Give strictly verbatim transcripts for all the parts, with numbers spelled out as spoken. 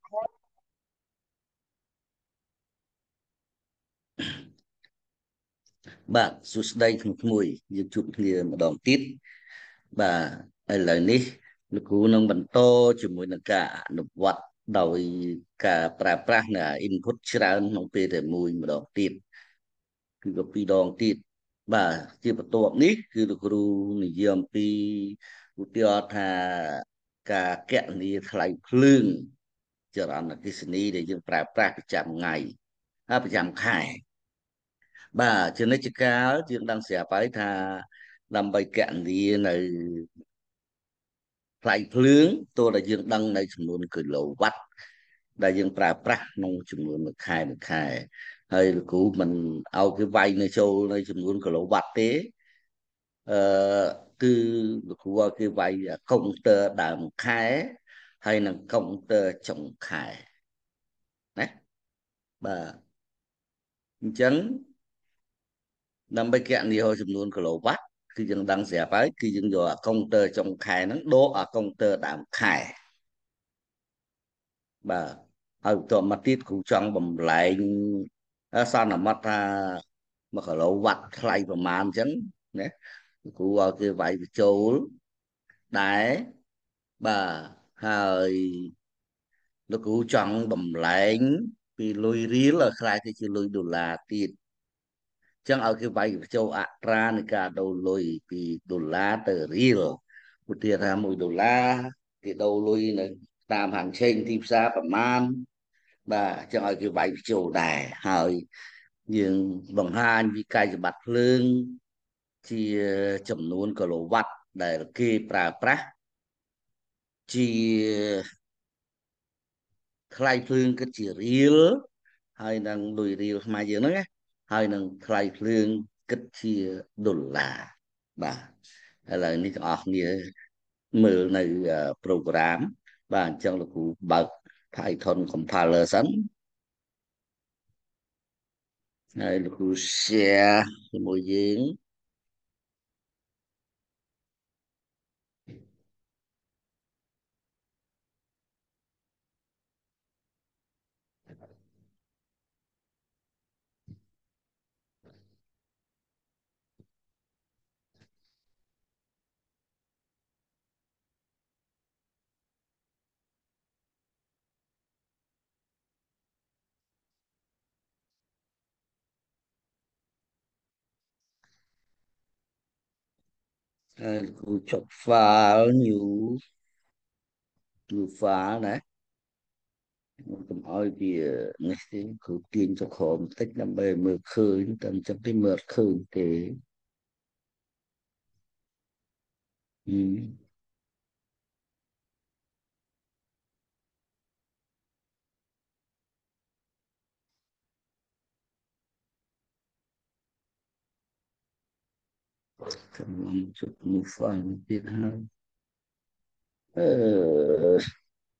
បាទសួស្តីក្នុងក្មួយយើងជួបគ្នាម្ដងទៀតបាទឥឡូវនេះលោកគ្រូនឹងបន្តជាមួយនឹងការអនុវត្តដោយការប្រើប្រាស់នៅ input ច្រើនក្នុងពេលតែមួយម្ដងទៀតគឺក៏ពីរដងទៀតបាទជាបន្ទាប់នេះគឺលោកគ្រូនិយាយអំពីឧទាហរណ៍ថាការគណនាថ្លៃភ្លើងចរន្តអគ្គិសនីដែលយើងប្រើប្រាស់ប្រចាំថ្ងៃហើយប្រចាំខែ បាទជានិច្ចកាលយើងដឹងស្រាប់ហើយថាដើម្បីគណនានៅថ្លៃភ្លើងទោះតែយើងដឹងនៅចំនួនគីឡូវ៉ាត់ដែលយើងប្រើប្រាស់ក្នុងចំនួនមួយខែមួយខែហើយលោកគ្រូមិនឲ្យគេវាយនៅចូលនៅចំនួនគីឡូវ៉ាត់ទេអឺគឺលោកគ្រូឲ្យគេវាយកុងទ័រដើមខែហើយនិងកុងទ័រចុងខែណាបាទអញ្ចឹង ដើម្បីគណនាឲ្យចំនួនគីឡូវ៉ាត់គឺយើងដឹងស្រាប់ហើយគឺយើងយកអាកុងទ័រចុងខែហ្នឹងដកអាកុងទ័រដើមខែបាទហើយបន្ទាប់មកទៀតគ្រូចង់បំលែងសន្មត់ថាមួយគីឡូវ៉ាត់ថ្លៃប្រមាណអញ្ចឹងណាគ្រូឲ្យគេវាយបញ្ចូលដែរបាទហើយលោកគ្រូចង់បំលែងពីលុយរៀលឲ្យក្លាយទៅជាលុយដុល្លារទៀតចឹងឲ្យគេវាយបញ្ចូលអត្រានៃការដូរលុយពីដុល្លារទៅរៀលឧទាហរណ៍ថាមួយដុល្លារគេដូរលុយនៅតាមហាងឆេងទីផ្សារប្រមាណបាទចឹងឲ្យគេវាយបញ្ចូលដែរហើយយើងបង្ហាញពីកាយសម្បត្តិភ្លើងជាចំនួនគីឡូវ៉ាត់ដែលគេប្រើប្រាស់ជាថ្លៃភ្លើងគិតជារៀលហើយនឹងលុយរៀលខ្មែរយើងហ្នឹងណាហើយនឹងថ្លៃភ្លើងគិតជាដុល្លារបាទឥឡូវនេះទាំងអស់គ្នាមើលនៅប្រូក្រាមបាទអញ្ចឹងលោកគ្រូបើក Python compiler សិនហើយលោកគ្រូ share ជាមួយយើងហើយលោកគ្រូចុច file new new file ណាកុំឲ្យវានេះទេគ្រូទាញទៅក្រោមបន្តិចដើម្បីឲ្យមើលឃើញតែអញ្ចឹងទេមើលអត់ឃើញទេហឹមកំឡុងចុច new file ទៀតហើយអឺ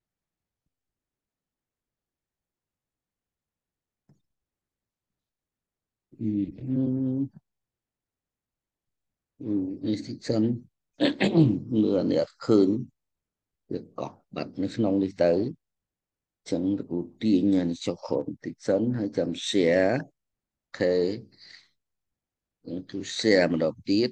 អឺនេះទីសិនមើលអានេះអត់ឃើញវាកប់បាត់នៅក្នុងនេះទៅចឹងគ្រូទាញអានេះចុះក្រោមបន្តិចសិនហើយចាំ share អូខេគ្រូ share ម្ដងទៀត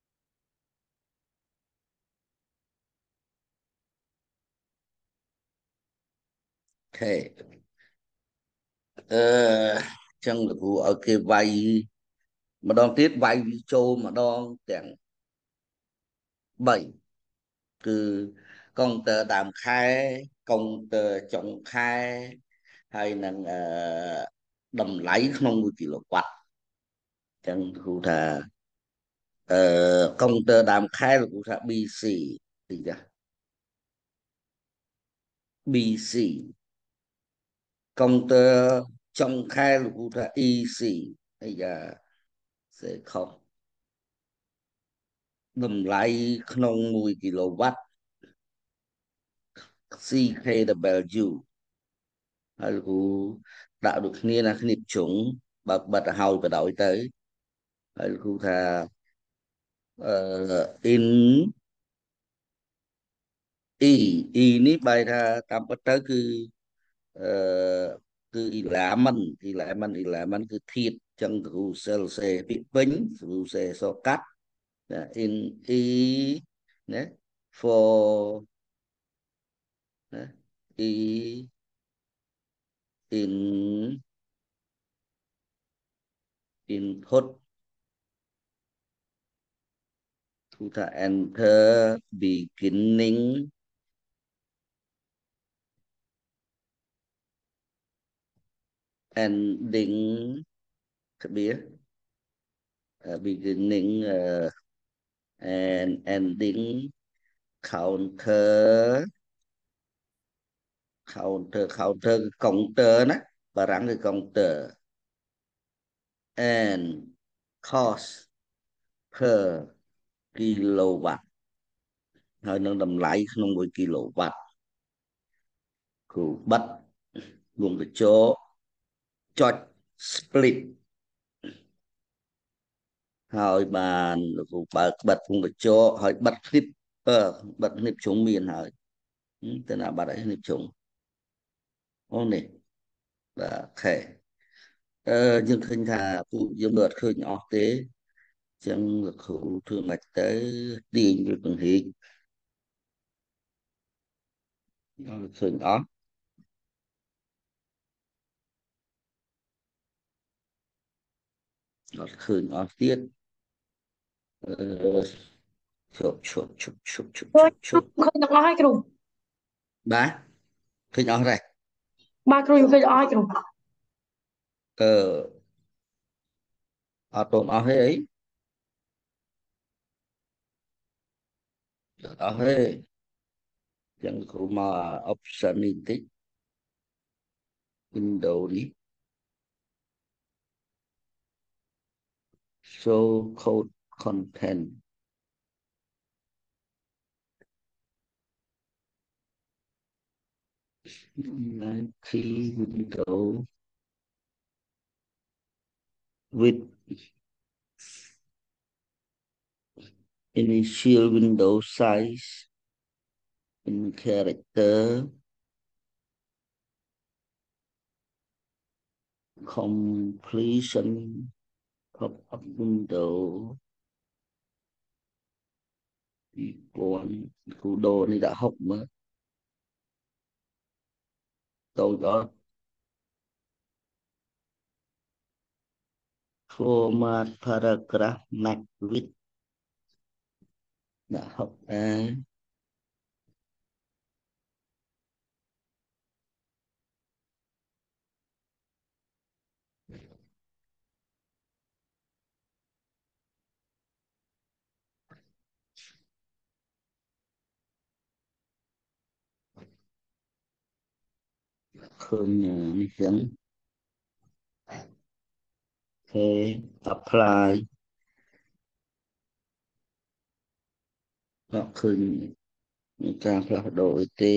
អូខេអឺចឹងលោកគ្រូឲ្យគេវាយម្ដងទៀតវាយវាចូលម្ដងទាំងបីគឺកុងទ័រដើមខែកុងទ័រចុងខែហើយនឹងអឺតម្លៃក្នុងមួយគីឡូវ៉ាត់ចឹងគ្រូថាអឺកុងទ័រដើមខែលោកគ្រូថា ប៊ី ស៊ី ទីចា ប៊ី ស៊ី កុងទ័រចុងខែលោកគ្រូថា អ៊ី ស៊ី ហើយយ៉ាសេខុសតម្លៃក្នុងមួយគីឡូវ៉ាត់ ស៊ី ខេ ដប៊ែល ยู ហើយលោកគ្រូដាក់ដូចគ្នាណាគ្នាជុងបើកបិទឲ្យបដ ாய் ទៅហើយលោកគ្រូថាអឺ in e e នេះបែរថាតាមពិតទៅគឺ ờ,គឺអ៊ីឡាមិនអ៊ីឡាមិនអ៊ីឡាមិនគឺធាតុចឹងគ្រូសិលសេពាក្យពេញគ្រូសេសកាត់ណា in e ណា for ណា e in input គឺថា enter beginning ending ក្បៀស uh, beginning uh, and ending counter counter counter គឺ counter ណាបារាំងគឺ counter and cost per kilowatt ហើយនឹងតម្លៃក្នុងមួយគីឡូវ៉ាត់គ្រូបិទវងកញ្ចក់ចុច split ហើយបានលោកគ្រូបើកបិទវងកញ្ចក់ហើយបិទคลิปអឺបិទคลิปជុំមានហើយទៅណាបាត់ហើយคลิปជុំអូនេះបាទអូខេអឺយើងឃើញថាពួកយើងមើលអត់ឃើញអស់ទេអញ្ចឹងលោកគ្រូធ្វើមិនទៅទាញវាបង្រៀនអត់ឃើញអស់អត់ឃើញអស់ទៀតអឺឈប់ឈប់ឈប់ឈប់ឈប់ឈប់ឈប់ឃើញទាំងអស់ហើយគ្រូបាទឃើញអស់ហើយបាទគ្រូខ្ញុំឃើញអស់ហើយគ្រូអឺអត់តអស់ទេអីអស់ទេអញ្ចឹងគ្រូមក option នេះបន្តិច window នេះ show code content key window with initial window size in character completion pop-up window ពីរពាន់គូដូនេះដាក់ហុកមើលតូចអត់ format paragraph max width ដាក់ហុកដែរឃើញនេះចឹង OK apply អត់ឃើញមានការផ្លាស់ប្ដូរអីទេ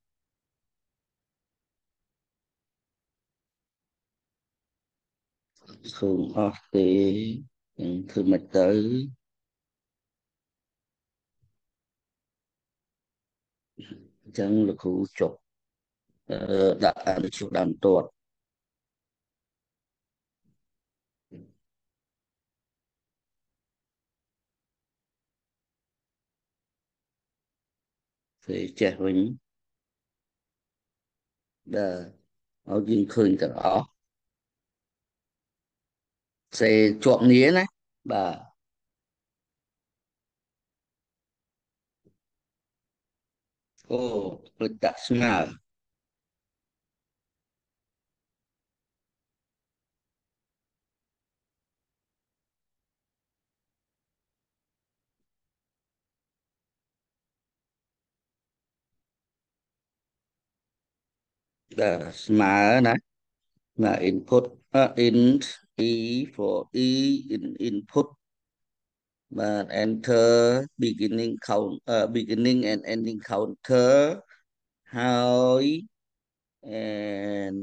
ឃើញអស់ទេនឹងធ្វើមិនទៅអញ្ចឹងលោកគ្រូចុះអឺដាក់អានេះជួដើមតតពេលចេះវិញដែលឲ្យយើងឃើញទាំងអស់សេជាប់គ្នាណាបាទអូភ្លេចដាក់ស្មើបាទស្មើណាណា input អ int e for e in input បាទ enter beginning count អឺ beginning and ending counter ហើយ and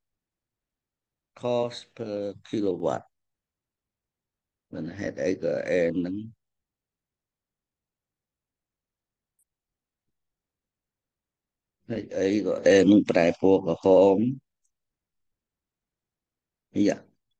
cost per kilowatt មិនហេតុអីក៏ n ហ្នឹងហើយអីក៏អេនឹងប្រែពណ៌ក្រហមយ៉ា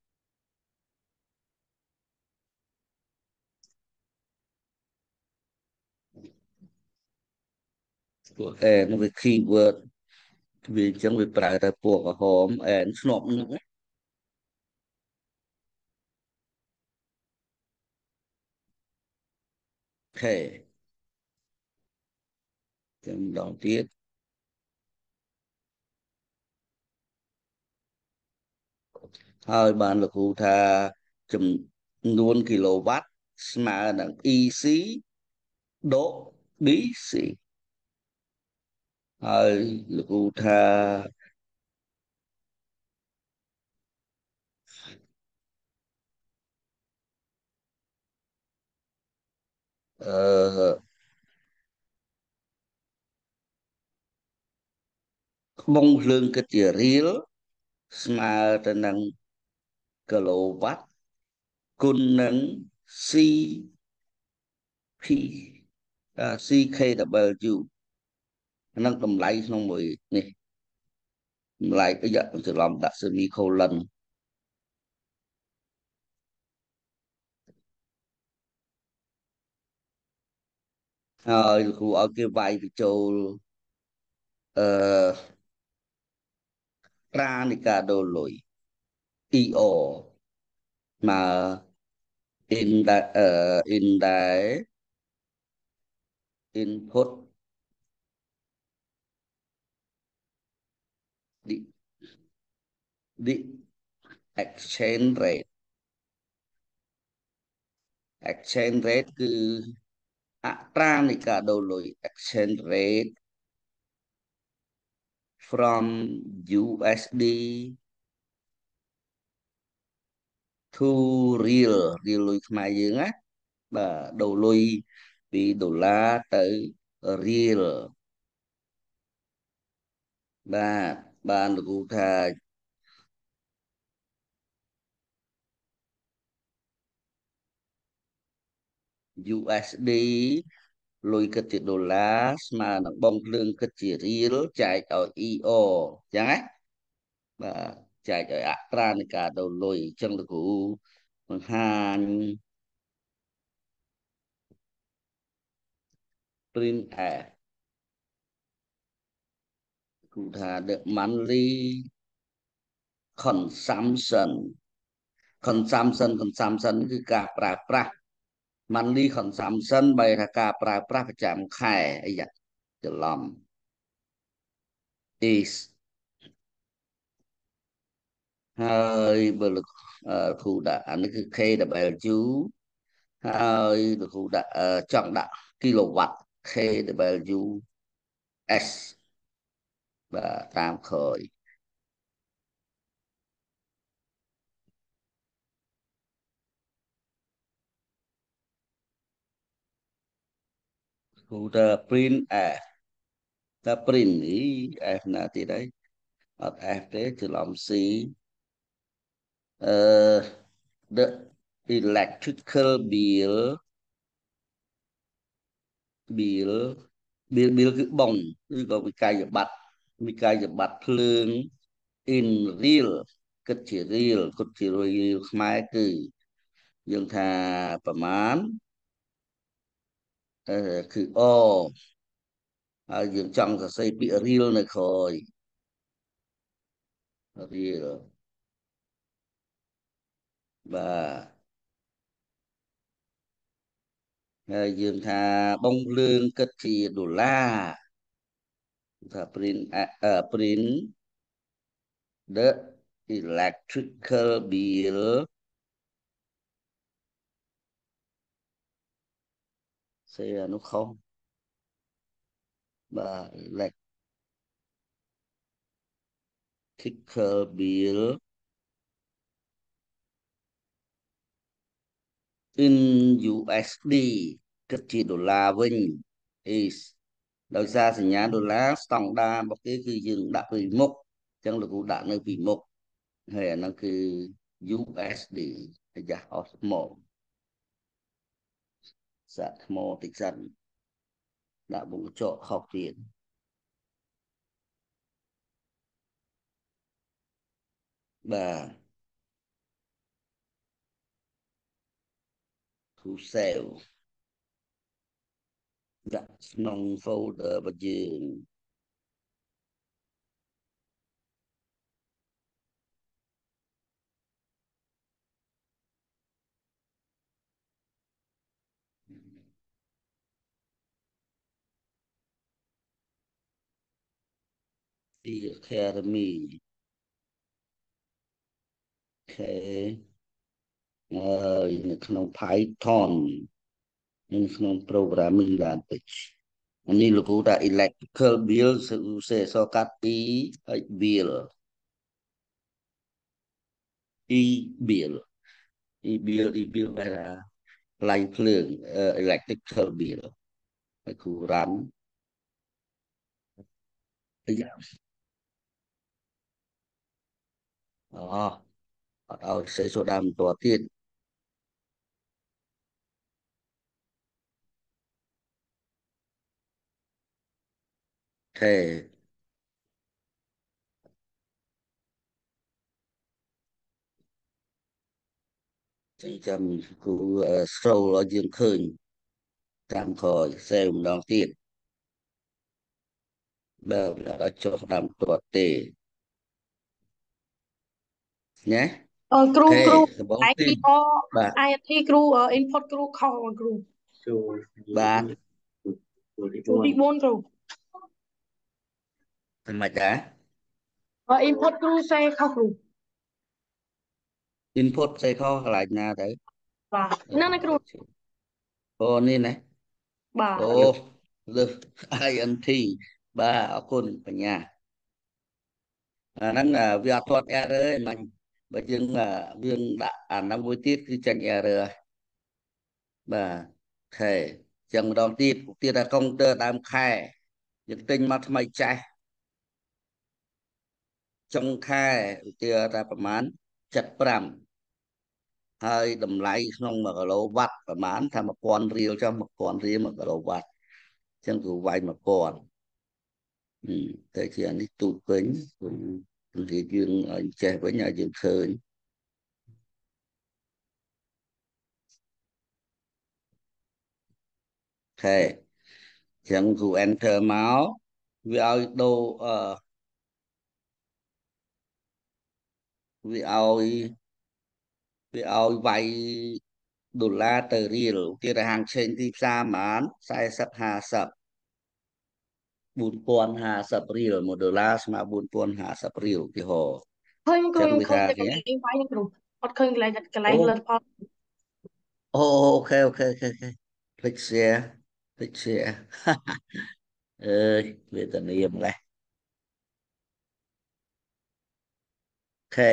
ពួកអេនឹងវា keyword វាអញ្ចឹងវាប្រើតែពណ៌ក្រហមអេនស្នប់នឹងខេចឹងម្ដងទៀតហើយបានលោកគ្រូថាចំនួនគីឡូវ៉ាត់ស្មើនឹង e c ដក dc ហើយលោកគ្រូថាអឺខ្មុំភ្លើងគិតជារៀលស្មើទៅនឹងគីឡូវ៉ាត់គុណនឹង C P អឺ c kW ហ្នឹងតម្លៃក្នុងមួយនេះតម្លៃប្រយ័ត្នច្រឡំដាក់ semicolon ហើយលោកគ្រូឲ្យគេវាយបញ្ចូលអឺប្រានៃការដូរលុយ e o មក in ដែលអឺ in ដែល input the the exchange rate exchange rate គឺអត្រានៃការដូរលុយ exchange rate from u s d to real real លុយខ្មែរយើងណាបាទដូរលុយពីដុល្លារទៅរៀលបាទបានលោកគ្រូថា u s d លុយគិតជាដុល្លារស្មើនឹងបងភ្លើងគិតជារៀលចែកឲ្យ e o អញ្ចឹងណាបាទចែកឲ្យអត្រានៃការដូរលុយអញ្ចឹងលោកគ្រូបង្ហាញ print f គ្រូថា the monthly consumption consumption consumption គឺការប្រើប្រាស់ monthly consumption បែរថាការប្រើប្រាស់ប្រចាំខែអីយ៉ាច្រឡំ is ហើយបើលោកអឺគ្រូដាក់អានេះគឺ kW ហើយលោកគ្រូដាក់អឺចង់ដាក់គីឡូវ៉ាត់ kW s បាទតាមក្រោយគ្រូថា print f ថា print នេះ f ណាទៀតហើយអត់ f ទេច្រឡំ c អឺ the electrical bill bill bill bill គឺបងឬក៏វិក័យប័ត្រវិក័យប័ត្រភ្លើង in real គិតជា real គិតជា real ខ្មែរគឺយើងថាប្រមាណអឺគឺ o ហើយយើងចង់សរសេរពាក្យ real នៅក្រោយ real បាទហើយយើងថាបងភ្លើងគិតជាដុល្លារថា print អឺ print the electrical bill សេអានោះខុសបាទ electrical bill in u s d គិតជាដុល្លារវិញ is ដោយសារសញ្ញាដុល្លារស្តង់ដាររបស់គេគឺយើងដាក់ពីមុខអញ្ចឹងលោកគ្រូដាក់នៅពីមុខហើយអាហ្នឹងគឺ u s d អាយ៉ាអស់ថ្មសាកថ្មតិចសិនដាក់វងកញ្ចក់ខុសទៀតបាទគ្រូសេវដាក់ក្នុង folder របស់យើងពី Academy ខេហើយនៅក្នុង Python នៅក្នុង programming language អានេះលោកគ្រូថា electrical bill សេអក្សរកាត់ពីរហើយ bill e bill e bill e bill បែរថាថ្លៃភ្លើង electrical bill ហើយគ្រូរ៉ាន់អូអត់ឲ្យសេសូដាមិនតទៀតខេចឹងចាំគ្រូ scroll ឲ្យយើងឃើញតាមក្រោយសេម្ដងទៀតបើអត់ចុះតាមតទេណាអឺគ្រូខេគ្រូដំបងទី i អបាទ i គ្រូ input គ្រូខុសគ្រូបាទចូលទីបួនគ្រូធ្វើម៉េចដែរអឺ input គ្រូសេខុសគ្រូ input សេខុសកន្លែងណាទៅបាទអឺហ្នឹងណាគ្រូអូនេះណាបាអូទលើស int បាទអរគុណបញ្ញាអាហ្នឹងអាវាអត់ទាត់ error ទេមិញបើយើងអាយើងដាក់អាហ្នឹងមួយទៀតគឺចាញ់ error ហើយបាទខេចឹងម្ដងទៀតទៀតថាកុងទ័រដើមខែយើងទិញមកថ្មីចាស់ចុងខែឧទាហរណ៍ថាប្រហែលseventy-fiveហើយតម្លៃក្នុង1គីឡូវ៉ាត់ប្រហែលថា1000រៀលចុះ1000រៀល1គីឡូវ៉ាត់អញ្ចឹងគឺវាយ1000តែជាអានេះទូទៅវិញគឺនិយាយយើងឲ្យចេះវិញឲ្យយើងឃើញខេអញ្ចឹងគូ enter មកវាឲ្យដូរអឺវាឲ្យវាឲ្យវាយដុល្លារទៅរៀលគេទៅហាងឆេងទីផ្សារប្រហែល40 50 4050រៀលមួយដុល្លារស្មើ4050រៀលឧទាហរណ៍ឃើញគ្រូចឹងខ្ញុំឃើញវាថាគេតែកន្លែងវាយហ្នឹងគ្រូអត់ឃើញកន្លែងកន្លែងផលិតអូផលអូអូខេអូខេអូខេអូខេភ្លេច share ភ្លេច share អើយវេទនាម្លេះខេ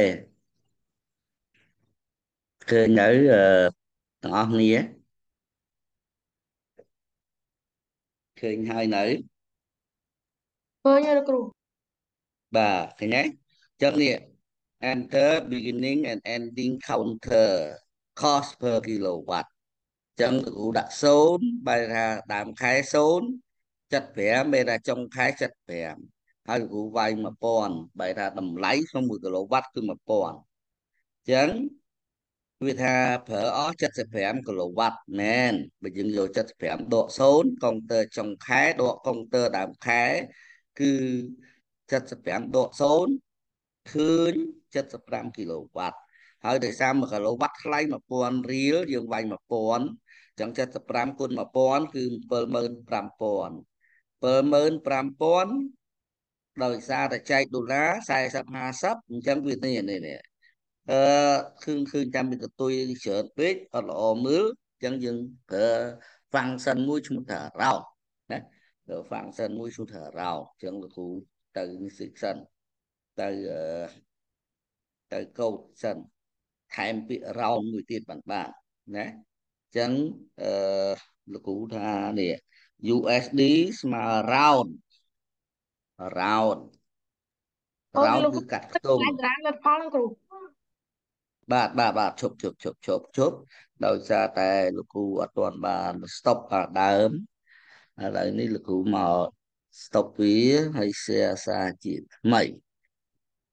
ឃើញនៅអឺទាំងអស់គ្នាឃើញហើយនៅឃើញហើយគ្រូបាទឃើញទេចឹងនេះ enter beginning and ending counter cost per kilowatt ចឹងគ្រូដាក់ศูนย์បែរថាដើមខែศูนย์ 75បែរថាចុងខែ75ហើយគ្រូវាយ1000បែរថាតម្លៃក្នុង1គីឡូវ៉ាត់គឺ1000ចឹងវាថាប្រើអស់75គីឡូវ៉ាត់មែនបើយើងយក75ដកศูนย์កុងទ័រចុងខែដកកុងទ័រដើមខែគឺ75ដកศูนย์ឃើញ75គីឡូវ៉ាត់ហើយដោយសារ1គីឡូវ៉ាត់ថ្លៃ1000រៀលយើងវាយ1000ចឹង75គុណ1000គឺ75000 75000ដោយសារតែចែកដុល្លារ40 50អញ្ចឹងវានេះនេះនេះអឺឃើញឃើញតាមវាកតុយច្រើនពេកអត់ល្អមើលអញ្ចឹងយើងប្រើ function មួយឈ្មោះថា round ណាប្រើ function មួយឈ្មោះថា round អញ្ចឹងលោកគ្រូទៅនេះសិនទៅអឺទៅកូដសិនថែមពាក្យ round មួយទៀតបានបានណាអញ្ចឹងអឺលោកគ្រូថានេះ u s d ស្មើ round round អូយ round លោកគ្រូគឺកាត់កខ្ទង់ន្លែងតារាផលិតផលហ្នឹងគ្រូបាទបាទបាទឈប់ឈប់ឈប់ឈប់ឈប់ដោយសារតែលោកគ្រូអត់ទាន់បាន stop ខាងដើមឥឡូវនេះលោកគ្រូមក stop វាហើយ share សារជាថ្មី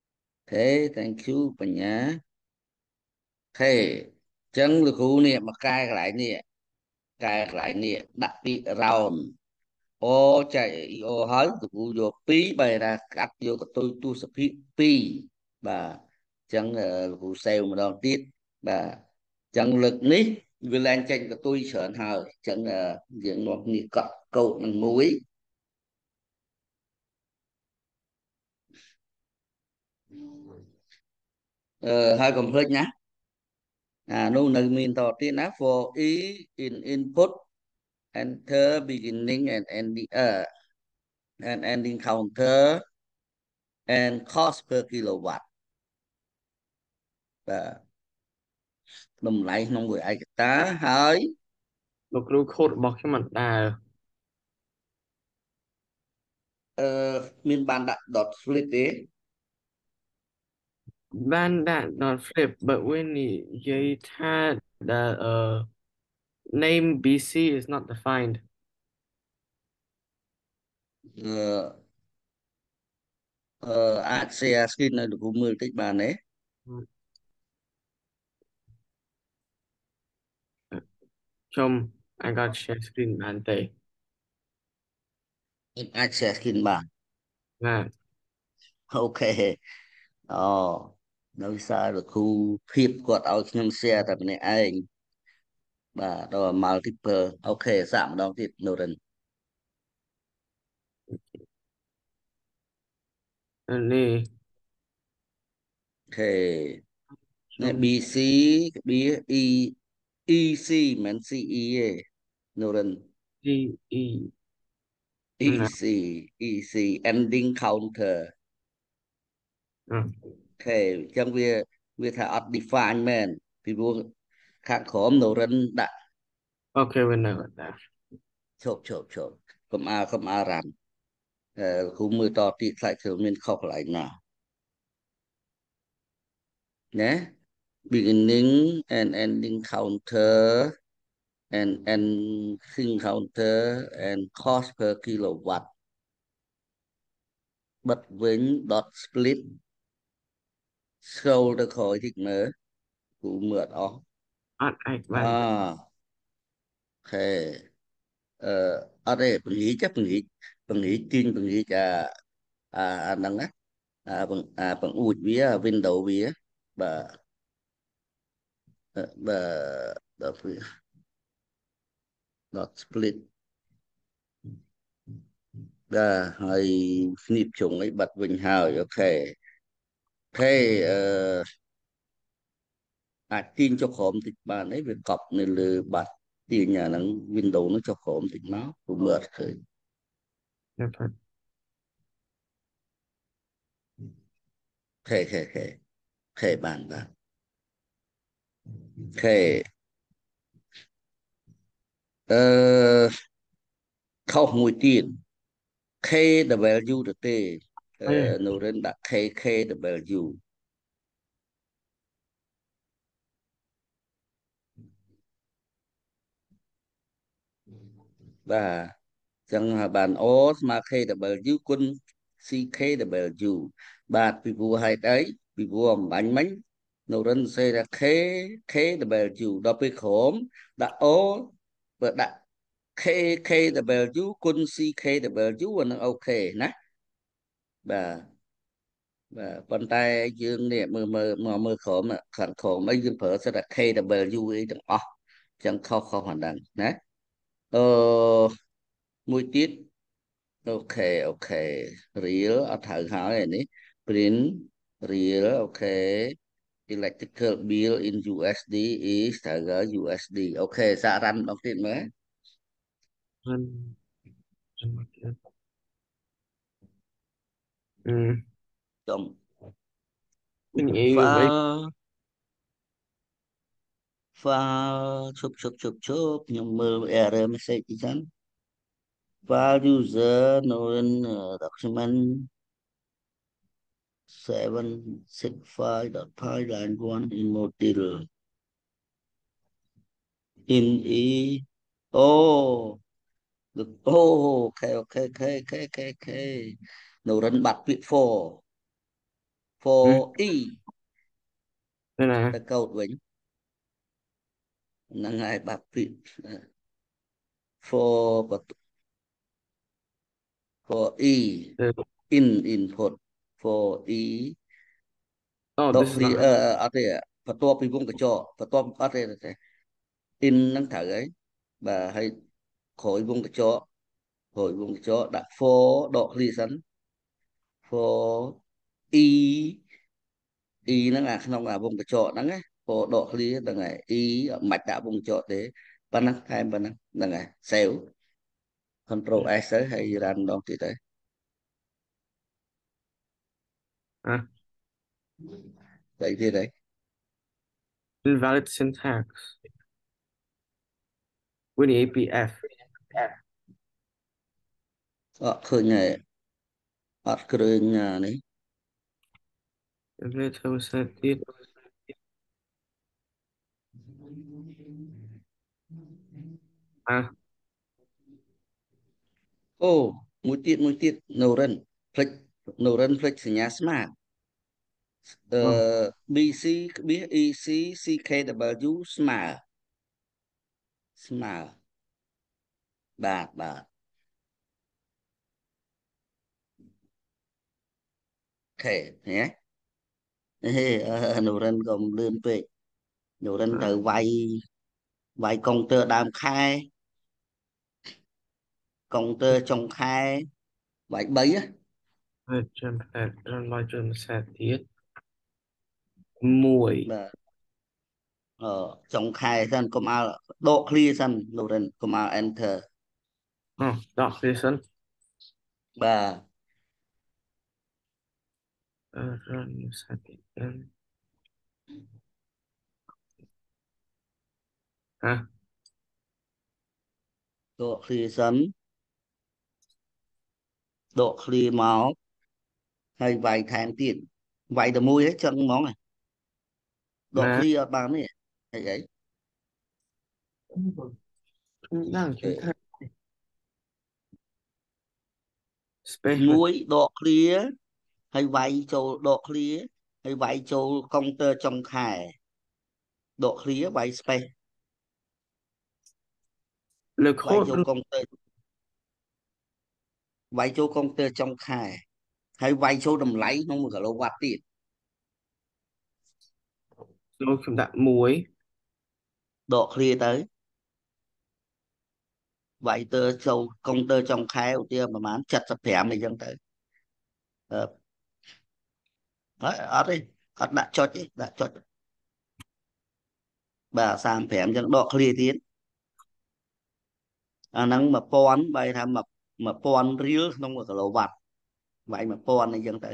thế thank you bà nhá. Thế chân lực cú nè mà cài lại nè, cài lại nè đặt đi round ô chạy ô hỏi tụi cụ vô phí bài ra cắt vô cái tôi tôi sẽ phí phí bà chân uh, cụ sale mà đón tiết bà chân lực ní vì lên trên cái tôi sợ hờ chân uh, diện một nhị cọ câu bằng muối uh, hai còn hơi nhá à nô nâng min tỏ tiên á for e in input enter beginning and ending uh, and ending counter and cost per kilowatt và đồng lại nông người ai ta hỏi លោកគ្រូខូដរបស់ខ្ញុំមិនដើរអឺមានបានដាក់ dot split ទេបានដាក់ not flip but when និយាយថាដែលអឺ name บี ซี is not defined អឺអឺអាច share screen នៅលោកគ្រូមើលតិចបានទេខ្ញុំ I got share screen បានទេអាច share screen បានបាទអូខេអូនៅវិសារលោកគ្រូភាពគាត់ឲ្យខ្ញុំ share តែម្នាក់ឯងបាទដល់ multiple អូខេសាកម្ដងទៀត Noren នេះអូខេនេះខ្ញុំប៊ី ซี ប៊ី E EC មិនមែន ซี อี ទេ Noren G E ណា EC EC ending counter អឺអូខេអញ្ចឹងវាវាថាអត់ define មែនពីព្រោះខាងក្រោម Noren ដាក់អូខេវានៅដែរឈប់ឈប់ឈប់កុំអាកុំអារ៉ាំអឺគ្រូមើលតទៀតខ្លាចធ្វើមានខុសកន្លែងណាណា beginning and ending counter and ending counter and cost per kilowatt បិទវិញ dot split scroll ទៅក្រោយតិចមើលគ្រូមើលអត់អស់អត់អាចអបានទេអូខេអឺអត់ទេពង្រីកពង្រីកពង្រីកទាញពង្រីកអាអាអាហ្នឹងណាអាបង្អាបង្អួចវា window វាបាទបាទដល់វា dot split បាទហើយស្នីបជុងអីបាត់វិញហើយអូខេអូខេអឺអាចទាញចុះក្រោមតិចបានអីវាកប់នៅលើបាត់ទាញអាហ្នឹង window ហ្នឹងចុះក្រោមតិចមកព្រោះមើលអត់ឃើញតែផាត់អូខេអូខេអូខេអូខេបានបាទអូខេអឺខុសមួយទៀត K W ទៅទេអឺហើយ Noren ដាក់ K K W បាទចឹងហើយបាន O ស្មើ kw គុណ ckw បាទពីព្រោះហេតុអីពីព្រោះអំបញ្ញមិញនៅរិនសេថា k kw ដល់ពេលក្រោមដាក់ O បើដាក់ k kw គុណ ckw អានឹងអូខេណាបាទបាទប៉ុន្តែយើងនេះមើលមើលមកមើលក្រោមខាងក្រោមអីយើងប្រើសិតតែ kw អីទាំងអស់ចឹងខុសខុសអាហ្នឹងណាអឺមួយទៀតអូខេអូខេ real អត់ត្រូវហើយអានេះ print real អូខេ electrical bill in ยู เอส ดี is ត្រូវហើយ ยู เอส ดี អូខេសាករ៉ាន់ម្ដងទៀតមើលមិនអឺចំវិញអីវិញ file file ឈប់ឈប់ឈប់ឈប់ខ្ញុំមើល error message ទីសិន file user no in uh, document seven six five dot py line one in module in e អូ អូអូខេអូខេអូខេអូខេអូខេអូខេនៅរិនបាត់ពាក្យ for for e นั่นนะទៅកោតវិញហ្នឹងហើយបាទពី for for e เออ in input for e oh ដក this is clear not អឺ right អឺអត់ទេបន្ទាប់ពីវងកញ្ចក់បន្ទាប់អត់ទេទេ in ហ្នឹងត្រូវហើយបាទហើយក្រោយវងកញ្ចក់ក្រោយវងកញ្ចក់ដាក់ for ដក clear សិន for e e ហ្នឹងអាក្នុងអាវងកញ្ចក់ហ្នឹងណា for ដក clear ហ្នឹងហើយ e អត់មិនដាក់វងកញ្ចក់ទេប៉ុណ្ណឹងថែមប៉ុណ្ណឹងហ្នឹងហើយ save control s ទៅហើយ run ម្ដងទៀតទៅอ่ะស្អីទៀតហើយ invalid syntax Winnie เอ พี เอฟអត់ឃើញហើយអត់គ្រឿងអានេះ invalid thermostat ទៀត อ่ะអូមួយទៀតមួយទៀត Noren ផ្លេច Noren ផ្លេចសញ្ញាស្មាតអឺอ๋อ bc ក្បៀស ec ckw ស្មើស្មើបាទបាទអូខេញ៉េហេអឺ Noren ក៏លឿនពេក Noren อ่ะត្រូវវាយវាយកុងទ័រដើមខែកុងទ័រចុងខែវាយបីណា jump at run by jump set ទៀតមួយបាទ អឺចុងខែសិនកុំឲ្យដក clear សិន Loren កុំឲ្យ enter อ๋อ dot listen បាទเออ run set ទៀតอ่ะដក clear សិនដក clear មកហើយវាយថែមទៀតវាយតែមួយហ្នឹងចឹងហ្មងដកណា clear អត់បានទេអីអី đang អេ chúng ta space មួយដក clear ហើយវាយចូលដក clear ហើយវាយចូល counter ចុងខែដក clear វាយ space លើវាយ code ចូលឬ counter វាយចូល counter ចុងខែហើយវាយចូលតម្លៃក្នុងមួយគីឡូវ៉ាត់ទៀតលោកខ្ញុំដាក់មួយដក clear ទៅវាយទៅចូល counter ចុងខែឧទាហរណ៍ប្រហែលเจ็ดสิบห้าអីចឹងទៅអឺហើយអត់ទេអត់ដាក់ចុចទេដាក់ចុចបាទសាមសិបห้าចឹងដក clear ទៀតអាហ្នឹង1000បែរថា1000រៀលក្នុងមួយគីឡូវ៉ាត់វាយ1000អីចឹងទៅ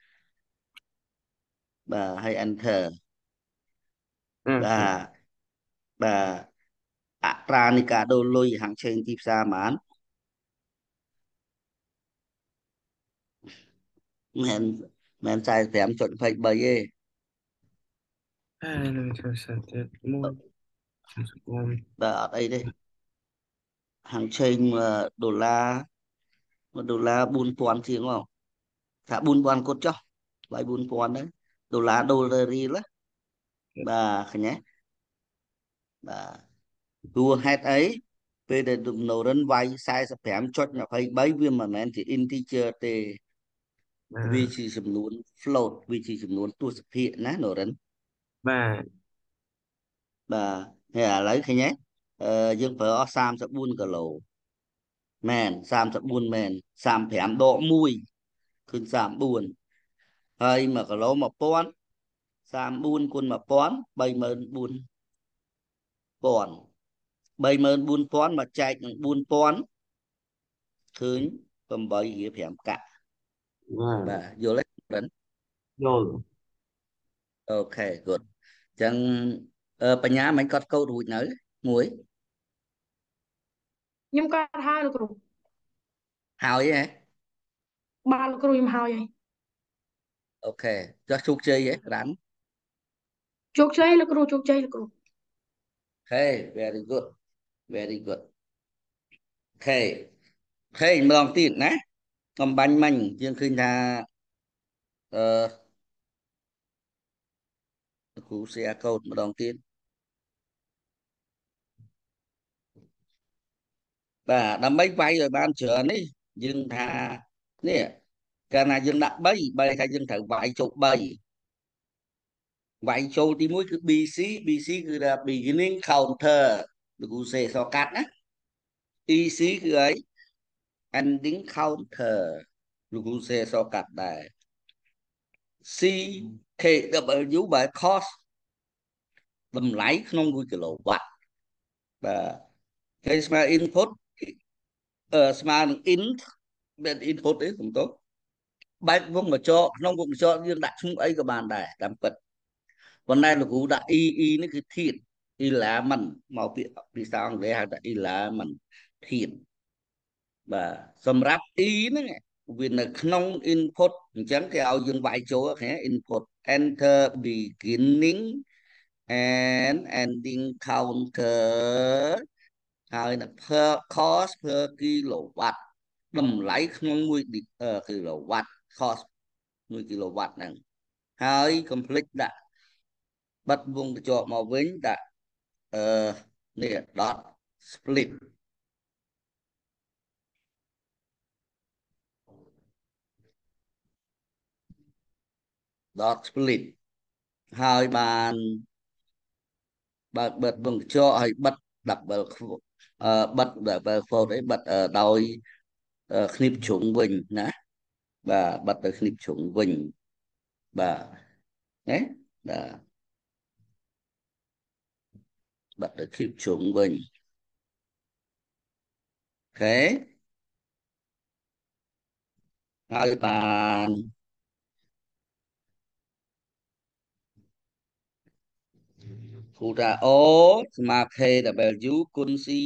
បាទហើយ enter อ่ะបាទបាទអត្រានៃការដូរលុយហាងឆេងទីផ្សារប៉ុន្មានមិនមែនสี่สิบห้า.ยี่สิบสามទេอ่าหนึ่งจุดสามเจ็ดមួយមួយបាទអត់អីទេហាងឆេងដុល្លារមួយដុល្លារ4000ជាងមកថា4000គាត់ចុះវាយ4000ហ្នឹងដុល្លារដូលរៀលបាទឃើញទេបាទព្រោះហេតុអីពេលដែល Noren វាយสี่สิบห้า.ยี่สิบสามវាមិនមែនជា integer ទេอ่វាาជាចំនួន float វាជាចំនួនទស្សភាគណា Noren បាទបាទហើយឥឡូវឃើញទេអឺយើងប្រើអស់34គីឡូមែន34មែន35ដកមួយឃើញ34ហើយមួយគីឡូ1000 34គុណ1000 34000 34000មកចែកនឹង4000ឃើញ8រៀល5កាក់បាទយល់ទេប្រិនយល់អូខេ good អញ្ចឹងអឺបញ្ញាមិនកត់កូដរួចនៅមួយខ្ញុំកាត់ហើយលោកគ្រូហើយហ៎បាទលោកគ្រូខ្ញុំហើយហើយអូខេចោះជោគជ័យហ៎រ៉ាន់ជោគជ័យលោកគ្រូជោគជ័យលោកគ្រូអូខេ very good very good អូខេអូខេម្ដងទៀតណាកំបាញ់មិញយើងឃើញថាអឺគ្រូ share code ម្ដងទៀតបាទដើម្បីវាយឲ្យបានច្រើននេះយើងថានេះកាលណាយើងដាក់3បែរថាយើងត្រូវវាយចូល3វាយចូលទីមួយគឺ bê xê bê xê គឺថា beginning counter លោកគ្រូសេសកាត់ណា e xê គឺអី ending counter លោកគ្រូសេសកាត់ដែរ C K W បែរ cost តម្លៃក្នុង1គីឡូវ៉ាត់បាទគេស្មើ input អឺស្មើនឹង int មាន input ទេសំទោសបែបវងកញ្ចក់ក្នុងវងកញ្ចក់យើងដាក់ឈ្មោះអីក៏បានដែរតាមពិតប៉ុន្តែលោកគ្រូដាក់ e e នេះគឺធាតុ element មកពាក្យភាសាអង់គ្លេសហៅថា element ធាតុបាទសម្រាប់ e ហ្នឹងវានៅក្នុង input អញ្ចឹងគេឲ្យយើងវាយចូលគេ input enter beginning and ending counter ហើយនៅ per cost per kilowatt តម្លៃក្នុង1គីឡូវ៉ាត់ cost 1គីឡូវ៉ាត់ហ្នឹងហើយ complete ដាក់បិទវងកញ្ចក់មកវិញដាក់អឺនេះ dot split dot split ហើយបានបើកបិទវងកញ្ចក់ហើយបិទ double អឺបិទ double quote អីបិទដោយคลิปជ្រុងវិញណាបាទបិទទៅคลิปជ្រុងវិញបាទណាបាទបិទទៅคลิปជ្រុងវិញអូខេហើយបានគូថា O ស្មើ K W គុណ C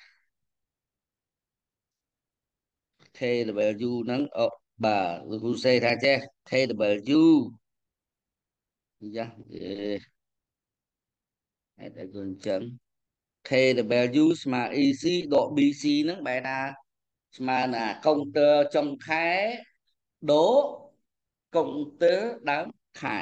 K W ហ្នឹងអូបាទលោកគ្រូសេថាចេះ K W យ៉ាអេហេតុអីគឺអញ្ចឹង K W ស្មើ E C ដក B C ហ្នឹងបែរថាស្មើណាកុងទ័រចុងខែដូរកុងទ័រដើមខែ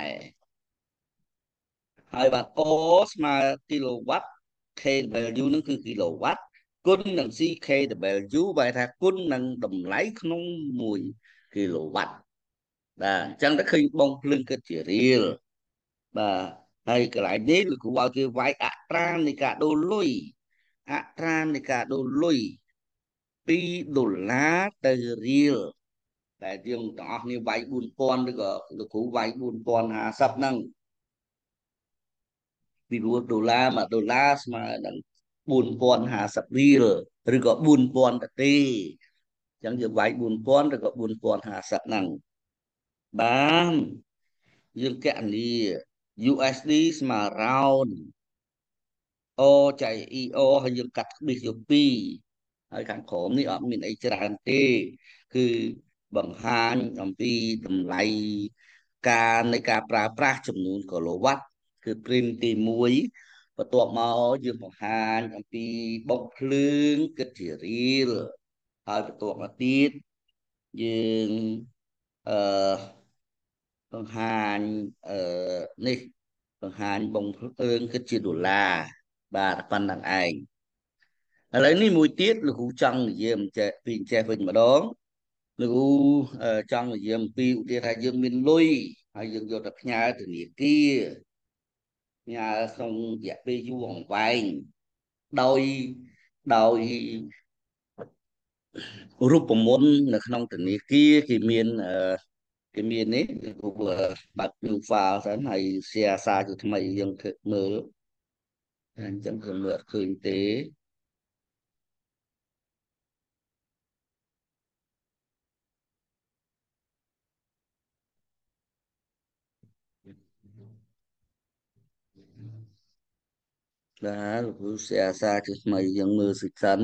ហើយបាទ O ស្មើគីឡូវ៉ាត់ K W នឹងគឺគីឡូវ៉ាត់គុណនឹង C K W បែរថាគុណនឹងតម្លៃក្នុង1គីឡូវ៉ាត់បាទអញ្ចឹងទៅឃើញបងភ្លើងគិតជារៀលបាទហើយកន្លែងនេះលោកគ្រូឲ្យគេវាយអត្រានៃការដូរលុយអត្រានៃការដូរលុយពីដុល្លារទៅរៀលតែយើងទាំងអស់គ្នាវាយបួនពាន់ឬក៏លោកគ្រូវាយបួនពាន់ហាសិបហ្នឹងពីព្រោះដុល្លារមួយដុល្លារស្មើនឹងបួនពាន់ហាសិបរៀលឬក៏បួនពាន់ទៅទេអញ្ចឹងយើងវាយបួនពាន់ឬក៏បួនពាន់ហាសិបហ្នឹងបានយើងកណនី U S D ស្មើរោន O ចែក E O ហើយយើងកាត់ក្បិសយកពីរហើយខាងក្រោមនេះអត់មានអីច្រើនទេគឺបង្ហាញអំពីតម្លៃការនៃការប្រើប្រាស់ចំនួនគីឡូវ៉ាត់គឺ print ទីមួយបន្ទាប់មកយើងបង្ហាញអំពីបុកភ្លើងគិតជារៀលហើយបន្ទាប់មកទៀតយើងអឺបង្ហាញអឺនេះបង្ហាញបងភ្លើងគិតជាដុល្លារបាទប៉ុណ្្នឹងឯងឥឡូវនេះមួយទៀតលោកគ្រូចង់និយាយអំចេះពីចេះវិញម្ដងលោកគ្រូចង់និយាយអំពីឧទាហរណ៍ថាយើងមានលុយហើយយើងយកទៅផ្ញើធនាគារផ្ញើក្នុងរយៈពេលយូរអង្វែងដោយដោយរូបមន្តនៅក្នុងធនាគារគេមានគេមាននេះគ្រូបាត់ new file សិនហើយ share សារជាថ្មីយើងធ្វើមើលអញ្ចឹងគឺមើលអត់ឃើញទេបាទលោកគ្រូ share សារជាថ្មីយើងមើលសិន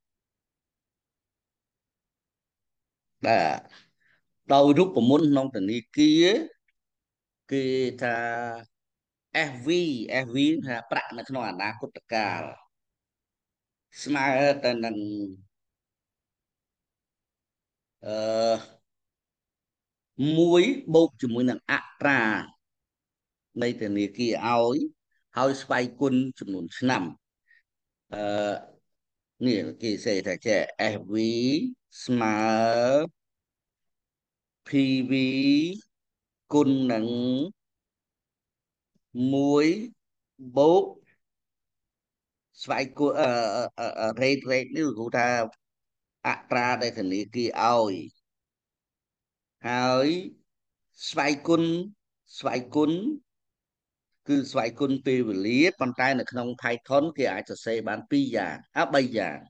បាទដោយរូបមន្តក្នុងធនាគារគេថា F V F V ថាប្រាក់នៅក្នុងអនាគតកាលស្មើទៅនឹងអឺមួយបូកជាមួយនឹងអត្រានៃធនាគារឲ្យហើយស្វ័យគុណចំនួនឆ្នាំអឺនេះគេសេថាចេះ เอฟ วี ស្មើ พี วี គុណនឹងមួយបូកស្វ័យគុណអឺរ៉េតរ៉េតនេះគឺថាអត្រាដែលធនាគារឲ្យហើយស្វ័យគុណស្វ័យគុណគឺស្វ័យគុណពេលវេលាប៉ុន្តែនៅក្នុង Python គេអាចសរសេរបានពីរយ៉ាងអបីយ៉ាង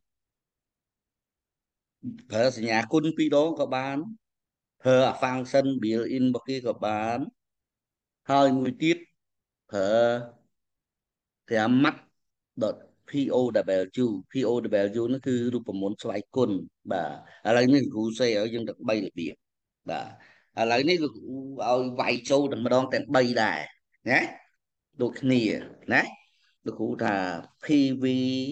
ប្រើសញ្ញាគុណពីរដងក៏បានប្រើអា function built in របស់គេក៏បានហើយមួយទៀតប្រើ grammar .pow pow នោះគឺរូបមន្តស្វ័យគុណបាទឥឡូវនេះគ្រូសេឲ្យយើងទាំងបីរបៀបបាទឥឡូវនេះលោកគ្រូឲ្យវាយចូលតែម្ដងទាំងបីដែរណាដូចគ្នាណាលោកគ្រូថា พี វី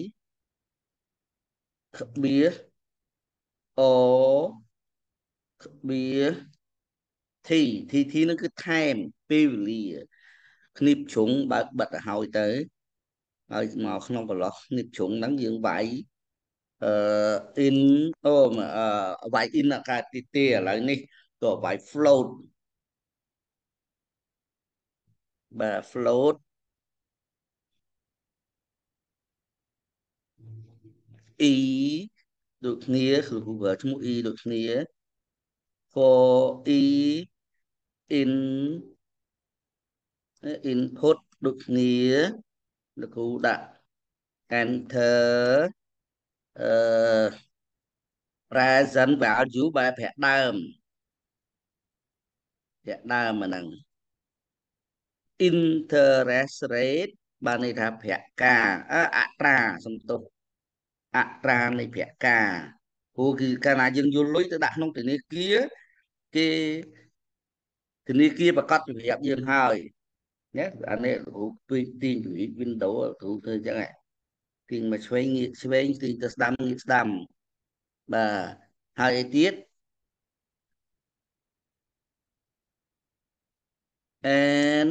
ក្បៀស O ក្បៀស T T T នឹងគឺថែមពេលវេលាคณิតជ្រុងបើកបិទទៅហើយទៅហើយមកក្នុងប្រឡោះคณิតជ្រុងហ្នឹងយើងវាយអឺ in អូអឺវាយ in អាកាទីទេឥឡូវនេះក៏វាយ float បាទ float e ដូចគ្នាគឺ Google ឈ្មោះ e ដូចគ្នា for e in input ដូចគ្នាលោកគ្រូដាក់ enter អឺ present value បែបប្រាក់ដើមប្រាក់ដើមអាហ្នឹង interest rate បានន័យថាប្រាក់ការអត្រាសំទោសអត្រានៃប្រាក់ការព្រោះគឺកាលណាយើងយកលុយទៅដាក់ក្នុងធនាគារគេធនាគារប្រកាសប្រាប់យើងហើយណាអានេះគ្រូពីទីពី Windows គ្រូធ្វើអញ្ចឹងហ៎ទីមកឆ្វេងងាកឆ្វេងទីទៅស្ដាំងាកស្ដាំបាទហើយឯទៀត and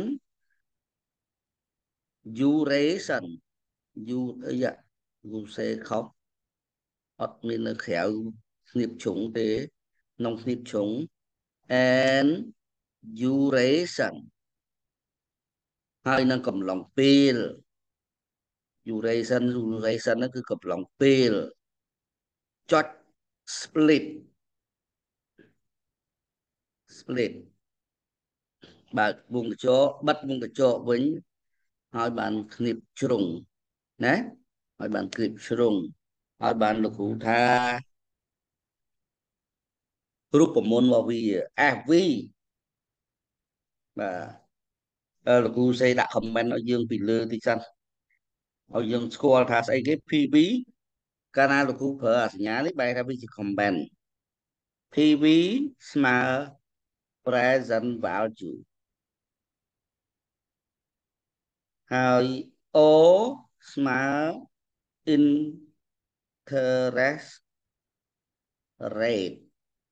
duration យូអីយ៉ាគ្រូសេខុសអត់មាននៅក្រៅស្នៀបជ្រុងទេក្នុងស្នៀបជ្រុង and duration ហើយនឹងកំឡុងពេល duration duration ហ្នឹងគឺកំឡុងពេលចុច split split បើកវងកញ្ចក់បិទវងកញ្ចក់វិញហើយបានคลิปជ្រុងណាហើយបានคลิปជ្រុងហើយបានលោកគ្រូថារូបមន្តរបស់វា เอฟ วี បាទលោកគ្រូសេដាក់ comment ឲ្យយើងពីលើតិចសិនឲ្យយើងស្គាល់ថាស្អីគេ พี វី កាលណាលោកគ្រូប្រើអាសញ្ញានេះបែរថាវាជា comment พี វី ស្មើ present value ហើយ O ស្មើ interest rate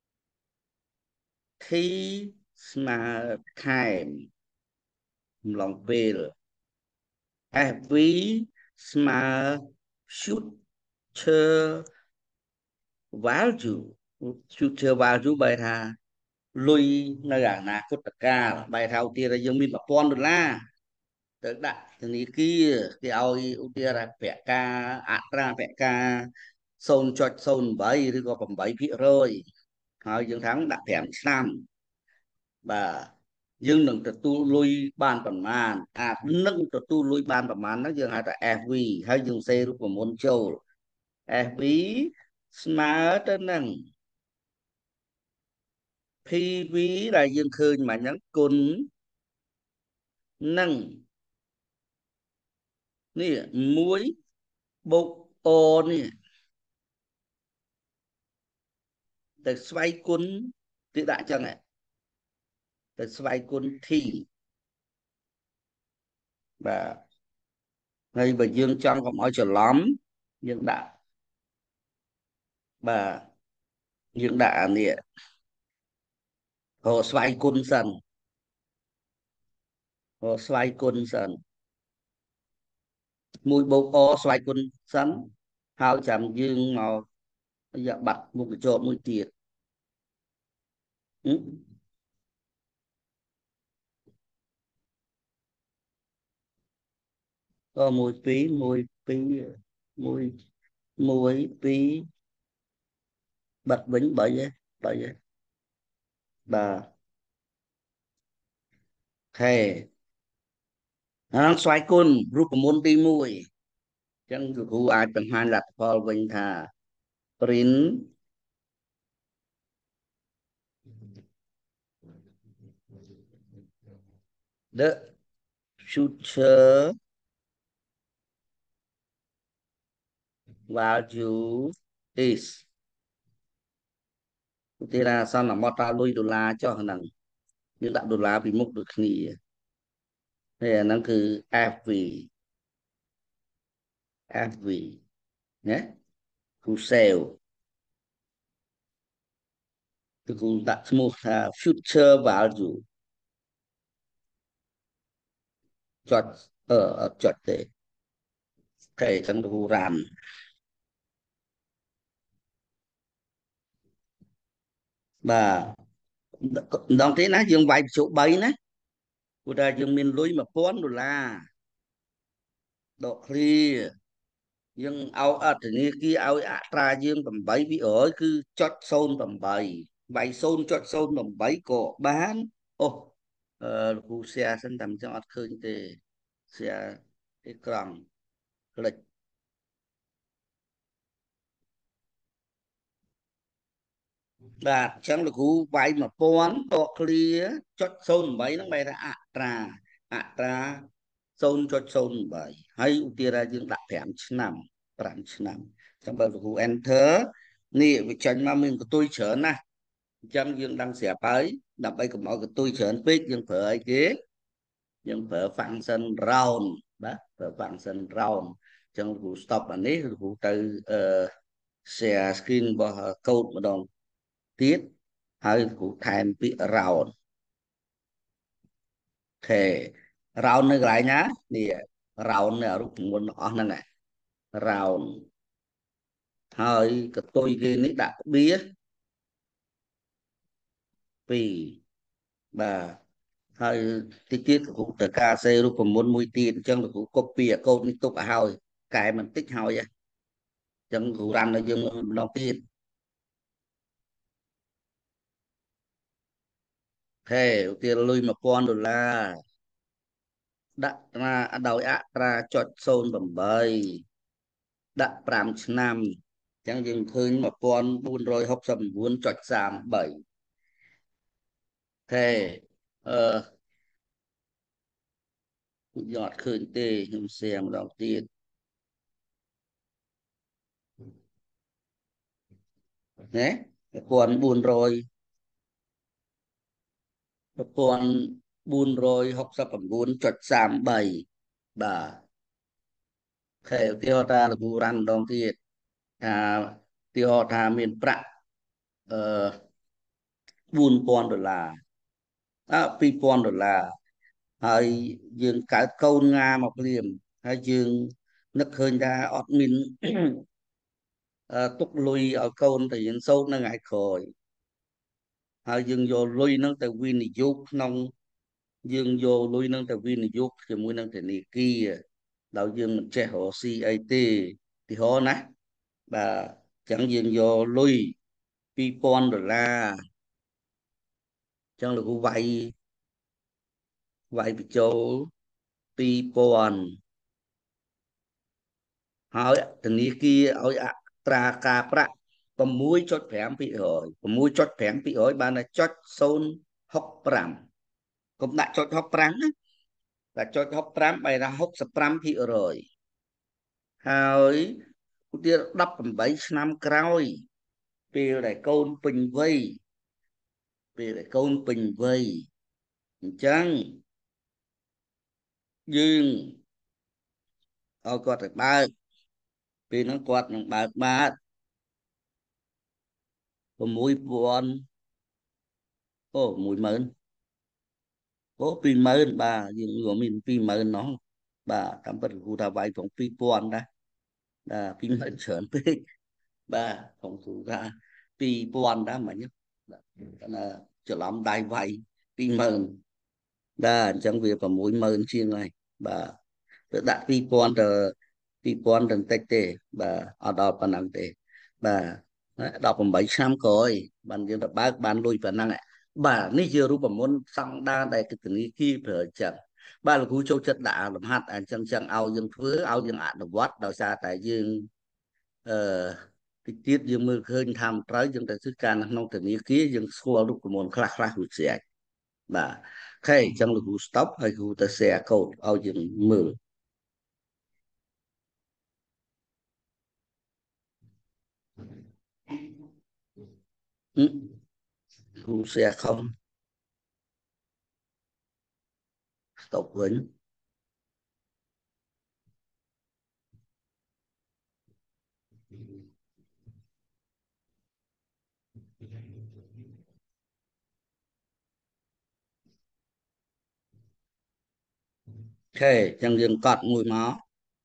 T ស្មើខែមអំឡុងពេល เอฟ วี ស្មើ future value future value បែរថាលុយនៅអនាគតកាលបែរថាឧទាហរណ៍យើងមាន1000ដុល្លារទៅដាក់ធនាគារគេឲ្យឧទាហរណ៍ប្រាក់ការអត្រាប្រាក់ការศูนย์จุดศูนย์แปดឬក៏8%ហើយយើងថាដាក់ប្រាំឆ្នាំបាទយើងនឹងទទួលលុយបានប្រមាណអានឹងទទួលលុយបានប្រមាណហ្នឹងយើងហៅថា เอฟ วี ហើយយើងសេរូបមន្តចូល เอฟ วี ស្មើទៅនឹង พี วี ដែលយើងឃើញមកហ្នឹងគុណនឹងនេះមួយបូក O នេះទៅស្វ័យគុណគេដាក់ចឹងទៅស្វ័យគុណ T បាទហើយបើយើងចង់កុំឲ្យច្រឡំយើងដាក់បាទយើងដាក់អានេះរកស្វ័យគុណសិនអូស្វ័យគុណសិនមួយបូកអស្វ័យគុណសិនហើយចាំយើងមកយកបាត់មុខកញ្ចក់មួយទៀតហឹមក៏មួយពីរមួយពីរមួយមួយពីរបាត់វិញបីឯងបីឯងបាទខេអាហ្នឹងស្វ័យគុណរូបមន្តទីមួយអញ្ចឹងលោកគ្រូអាចបង្ហាញលទ្ធផលវិញថា print the future value is ឧទាហរណ៍សន្មតថាលុយដុល្លារចុះហ្នឹងយើងដាក់ដុល្លារពីមុខដូចគ្នាហើយអាហ្នឹងគឺ ép vê ép vê ណាគូ sale គឺគូដាក់ឈ្មោះថា future value ចុចអឺអត់ចុចទេអូខេអញ្ចឹងគូ run បាទម្ដងទៀតណាយើងវាយបញ្ចុះបីណាព្រោះថាយើងមានលុយ1000ដុល្លារដក clear យើងឲ្យអធនាគារឲ្យអត្រាយើង8%គឺចុចศูนย์ 8វាយ ศูนย์.08 ក៏បានអូអឺលោកគ្រូ share សិនតែមិនចឹងអត់ឃើញទេ share អេក្រង់ផ្លិចបាទអញ្ចឹងលោកគ្រូវាយ1000តក clear ចុចศูนย์.8ហ្នឹងបែរថាអត្រាអត្រាศูนย์.08ហើយឧទាហរណ៍យើងដាក់5ឆ្នាំ5ឆ្នាំអញ្ចឹងបើលោកគ្រូ enter នេះវាចេញមកមានកន្ទុយច្រើនណាស់អញ្ចឹងយើងដឹងស្រាប់ហើយដើម្បីកុំឲ្យកន្ទុយច្រើនពេកយើងប្រើអីគេយើងប្រើ function round បាទប្រើ function round អញ្ចឹងលោកគ្រូ stop អានេះលោកគ្រូទៅអឺ share screen របស់ code ម្ដងទៀតហើយលោកគ្រូថែមពាក្យ round អូខេ round នៅកន្លែងណានេះ round នៅរូបមន្តអស់ហ្នឹង round ហើយកតុយគេនេះដាក់ក្បៀសពីរបាទហើយតិចទៀតលោកគ្រូត្រូវការសេរូបមន្តមួយទៀតអញ្ចឹងលោកគ្រូ copy អាកូដនេះទុកឲ្យហើយកែបន្តិចហើយអញ្ចឹងគ្រូរ៉ាំនៅយើងម្ដងទៀតហេឧទាហរណ៍លុយ1000ដុល្លារដាក់ណាដោយអត្រាចុចศูนย์.8ដាក់5ឆ្នាំអញ្ចឹងយើងឃើញ1469.33ខេអឺខ្ញុំអត់ឃើញទេខ្ញុំ share ម្ដងទៀតណា1400 1469.33បាទខេឧទាហរណ៍ថាលោកគ្រូរ៉ាន់ម្ដងទៀតថាឧទាហរណ៍ថាមានប្រាក់អឺ4000ដុល្លារអឺ2000ដុល្លារហើយយើងកើតកូនងាមកភ្លាមហើយយើងនឹកឃើញថាអត់មានទុកលុយឲ្យកូនទៅរៀនសូត្រនៅថ្ងៃក្រោយហើយយើងយកលុយហ្នឹងទៅវិនិយោគក្នុងយើងយកលុយហ្នឹងទៅវិនិយោគជាមួយនឹងធនាគារដោយយើងមិនចេះរកស៊ីអីទេឧទាហរណ៍ណាបាទអញ្ចឹងយើងយកលុយ2000ដុល្លារអញ្ចឹងលោកគ្រូវាយវាយបញ្ចូល2000ហើយធនាគារឲ្យអត្រាការប្រាក់6.5% 6.5%បានតែចុចศูนย์.หกสิบห้ากុំដាក់ចុច65ណាតែចុច65បែរថា65%ហើយឧទាហរណ៍18ឆ្នាំក្រោយពេលដែលកូនពេញវ័យពេលដែលកូនពេញវ័យអញ្ចឹងយើងឲ្យគាត់ទៅបើកពេលហ្នឹងគាត់នឹងបើកបាន6000អូ10000 ô pi mơn bà dương vừa mình pi mơn nó bà tạm bật cụ thà vay phòng pi quan đó là pi mơn sớm bà phòng thủ ra pi quan đó mà nhất là cho làm đai vay pi mơn đa chẳng việc và mũi mơn chiên này bà đặt pi quan tờ pi quan tờ tết tê bà ở đó bà năng tê bà đọc bằng bảy năm coi bạn giờ bác bạn lui bà năng ạ bà ní chưaรู้bà muốn sang đa đây cái tình kia phải chẳng bà là cú châu chất đã làm hạt anh chẳng chẳng ao dương phứa ao dương ạ được vót đào xa tại dương ờ cái tiết dương mưa khơi tham trái dương tại thứ can nông tình kia dương xua lúc của môn khla khla hụt xe bà khay chẳng là cú stop hay cú ta xe câu ao dương mưa ừ. Cú xe không stop vẫn khay chẳng dương cọt mùi máu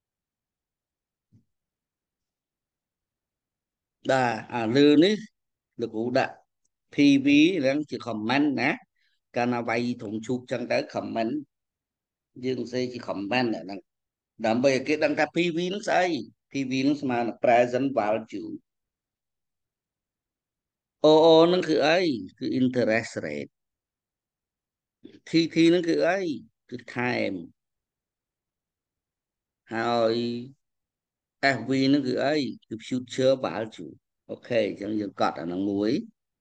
đà à lư ní được cú đã pê vê đang chỉ comment nè cana vay thùng chụp chẳng tới comment dương xây chỉ comment này đang đam bây cái đang ta pê vê nó sai pê vê nó mà là present value ô ô nóคือไอ้คือ interest rate ทีทีnóคือไอ้คือ time ហើយ ép vê nóคือไอ้คือ future value ok chẳng dương cọt ở nó muối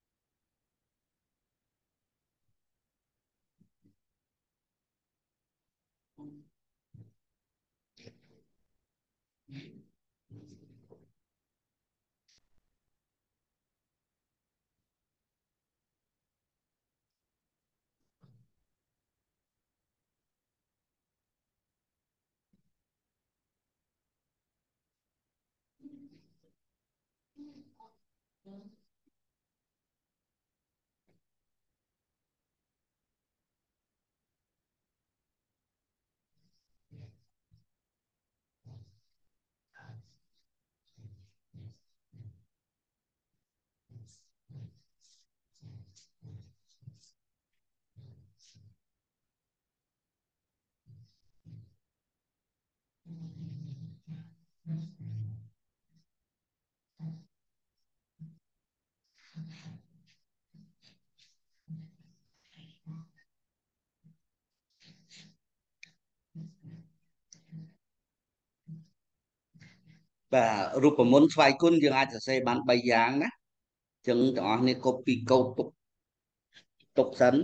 បាទរូបមន្តស្វ័យគុណយើងអាចសរសេរបានបីយ៉ាងណាចឹងទាំងអស់នេះ copy code ទុកទុកសិន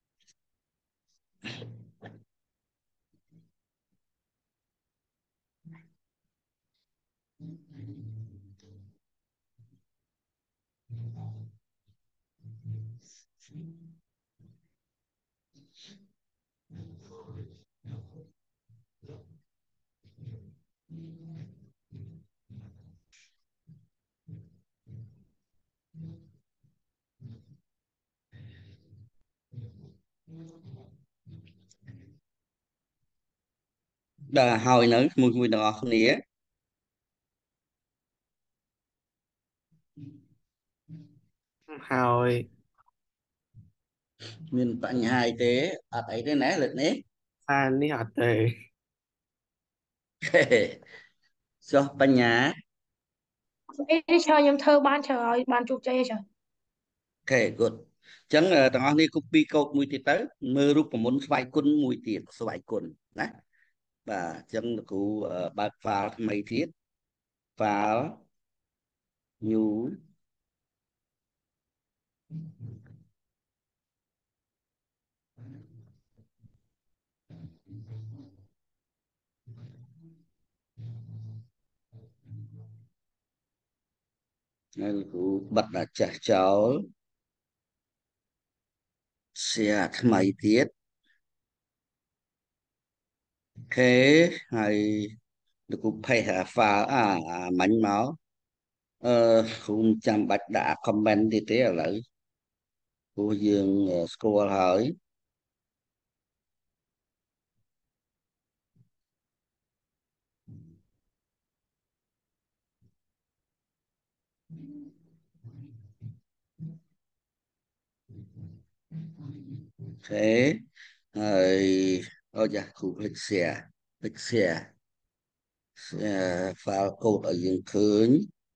បាទហើយនៅមួយមួយទាំងអស់គ្នាហើយមានបញ្ហាអីទេអត់អីទេណាលើកនេះសារនេះអត់ទេចុះបញ្ញាអេឆ្លើយខ្ញុំធ្វើបានឆ្លើយបានជោគជ័យហើយអូខេ good ចឹងទាំងអស់នេះ copy code មួយទៀតទៅមើលរូបមន្តស្វ័យគុណមួយទៀតស្វ័យគុណណាបាទចឹងលោកគ្រូបើក file ថ្មីទៀត file new ហើយលោកគ្រូបិទដាក់ចាស់ចោល share ថ្មីទៀតអូខេហើយលោកគ្រូ paste អា file អាអាមិញមកអឺគ្រូមិនចាំបាច់ដាក់ comment ទៀតទេឥឡូវព្រោះយើងស្គាល់ហើយ thế rồi ôi dạ khu lịch xe lịch xe pha code ở dương khơi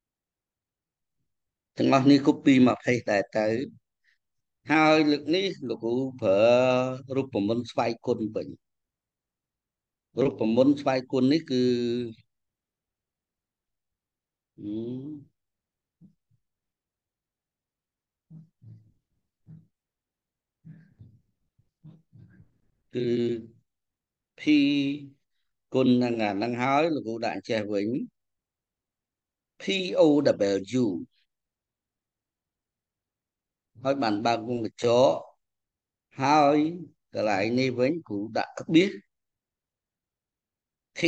ทั้งออกนี้ copy มาให้แต่แต่ហើយលើកនេះលោកគ្រូប្រើរូបមន្តស្វ័យគុណវិញរូបមន្តស្វ័យគុណនេះគឺអឺគឺ P គុណនឹងអានឹងហើយលោកគ្រូដាក់ចេះវិញ P O W ហើយបានបើកវងកញ្ចក់ហើយកន្លែងនេះវិញគ្រូដាក់ក្បៀស T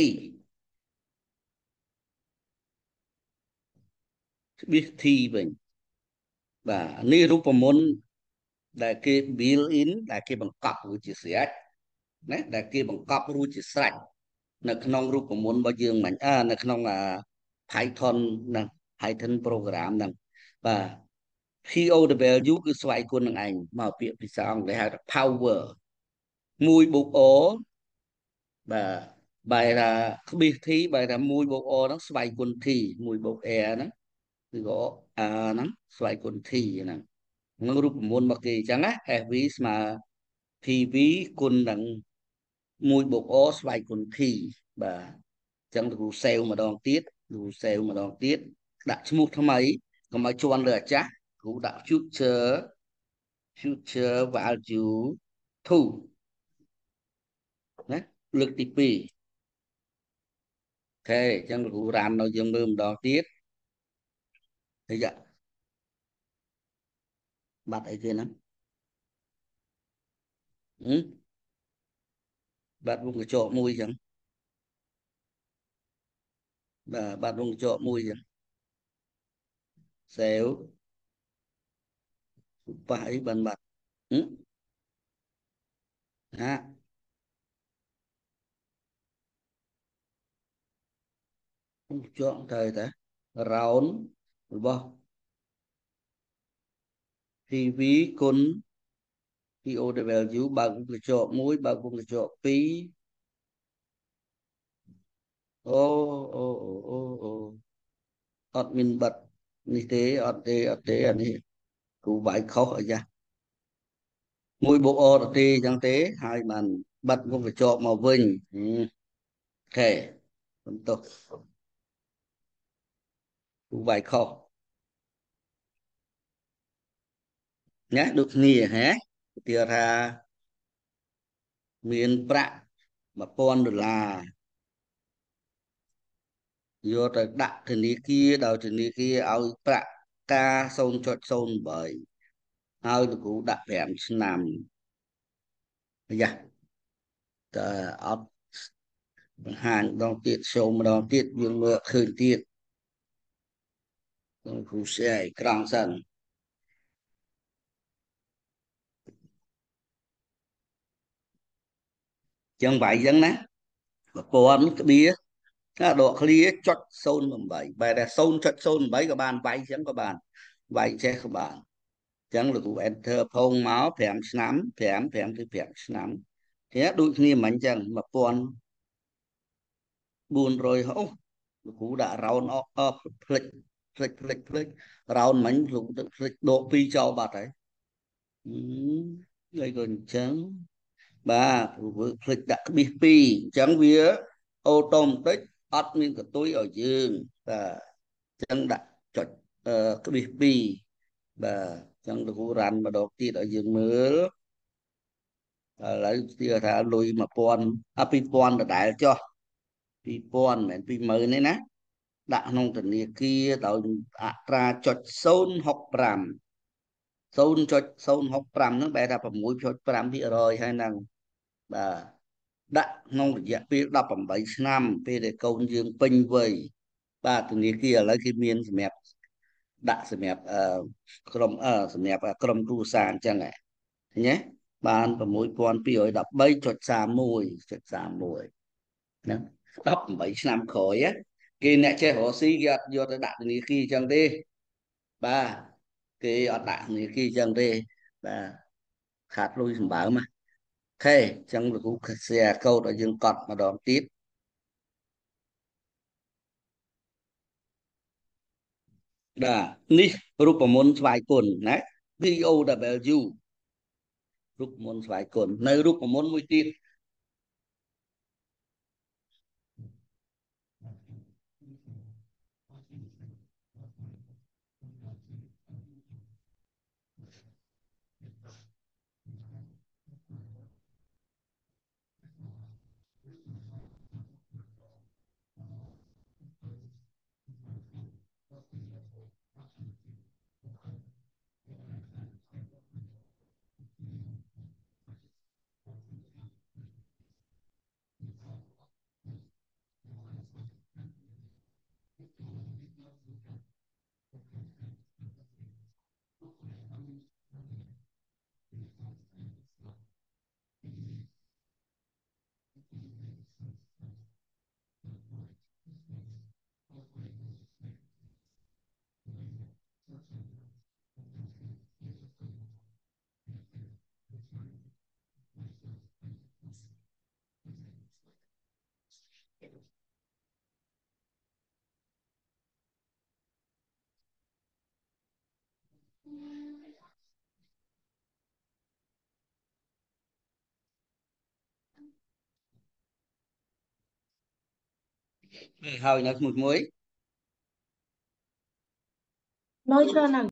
ក្បៀស T វិញបាទនេះរូបមន្តដែលគេ build in ដែលគេបង្កប់រួចជាស្រេចណាដែលគេបង្កប់រួចជាស្រេចនៅក្នុងរូបមន្តរបស់យើងមិញអើនៅក្នុង Python ហ្នឹង Python program ហ្នឹងបាទ P O W គឺស្វ័យគុណនឹងឯងមកពាក្យភាសាអង់គ្លេសហៅថា power មួយបូក o បាទបែរថាក្បៀស T បែរថាមួយបូក o ហ្នឹងស្វ័យគុណ T មួយបូក a ហ្នឹងគឺក៏ a ហ្នឹងស្វ័យគុណ T ហ្នឹងនឹងរូបមន្តរបស់គេអញ្ចឹងណា F V ស្មើ P V គុណនឹងមួយបូក o ស្វ័យគុណ T បាទអញ្ចឹងគ្រូសេវម្ដងទៀតគ្រូសេវម្ដងទៀតដាក់ឈ្មោះថ្មីកុំឲ្យជន់លើអាចាស់គ្រូដាក់ future future value two ណាលើកទីពីរអូខេអញ្ចឹងគ្រូរ៉ានដល់យើងមើលម្ដងទៀតហើយយ៉ាបាត់អីគេហ្នឹងហឹមបាត់វងកញ្ចក់មួយអញ្ចឹងបាទបាត់វងកញ្ចក់មួយអញ្ចឹងសេវប៉ះអីបានបាត់ហឹមណាវងកញ្ចក់ទៅតែរោនរបស់ P V គុណ P O W បើកវងកញ្ចក់មួយបើកវងកញ្ចក់ពីរអូអូអូអូអូអត់មានបាត់នេះទេអត់ទេអត់ទេអានេះគ្រូវាយខុសអាយ៉ាមួយបូកអទៅទេអញ្ចឹងទេហើយបានបាត់វងកញ្ចក់មកវិញអូខេបន្ទោសគ្រូវាយខុសណាដូចគ្នាហ៎ឧទាហរណ៍ថាមានប្រាក់1000ដុល្លារយកទៅដាក់ធនាគារដោយធនាគារឲ្យប្រាក់ការ ศูนย์จุดศูนย์แปด ហើយលោកគ្រូដាក់ប្រាំឆ្នាំយ៉ាតើអត់បង្ហាញម្ដងទៀត show ម្ដងទៀតយើងមើលឃើញទៀតលោកគ្រូ share អេក្រង់សិនចឹងវាយចឹងណា1000ក្បៀសถ้าដកឃ្លាចុចศูนย์แปดបែរតែ ศูนย์จุดศูนย์แปด ក៏បានវាយចឹងក៏បានវាយចេះក៏បានចឹងលោកគ្រូ enter ផងមកប្រាំឆ្នាំប្រាំ ប្រាំគឺប្រាំឆ្នាំthếដូចគ្នាមិនចឹង1400អូលោកគ្រូដាក់រោនអស់អស់ផ្លិចផ្លិចផ្លិចផ្លិចរោនមិញលោកទៅផ្លិចដកពីរចោលបាត់ហើយហើយក៏អញ្ចឹងបាទព្រោះផ្លិចដាក់ក្បៀសពីរអញ្ចឹងវាអូតូម៉ាទិកអត់មានកតុយឲ្យយើងបាទអញ្ចឹងដាក់ចុចអឺក្បៀសពីរបាទអញ្ចឹងលោកគ្រូរ៉ាន់ម្ដងទៀតឲ្យយើងមើលឥឡូវស្ទាថាលុយ1000អា2000ដដែលចុះ2000មិនមែន20000ទេណាដាក់ក្នុងធនាគារដោយអត្រាចុចศูนย์จุดหกห้า ศูนย์จุดศูนย์หกห้าហ្នឹងបែរថា 6.5% ហើយហ្នឹងបាទដាក់ក្នុងរយៈពេល18ឆ្នាំពេលដែលកូនយើងពេញវ័យបាទធនាគារឥឡូវគេមានសម្រាប់ដាក់សម្រាប់អឺក្រុមអឺសម្រាប់ក្រុមគ្រួសារអញ្ចឹងហ៎ញ៉េបាន sáu nghìn hai trăm mười ba chục ba mươi chục ba mươi ណា18ឆ្នាំក្រោយគេអ្នកចេះរកស៊ីគេអត់យកទៅដាក់ធនាគារអញ្ចឹងទេ ba cái ở đảng này kia chẳng đi ba khát lui sầm bảo mà thế chẳng được cũng xe câu đã dừng cọt mà đón tiếp đã níรูปมนต์สวายกลนะ V O W រូបមន្តស្វ័យគុណនៅរូបមន្តមួយទៀតហើយនៅមួយមួយ Nói cho nào.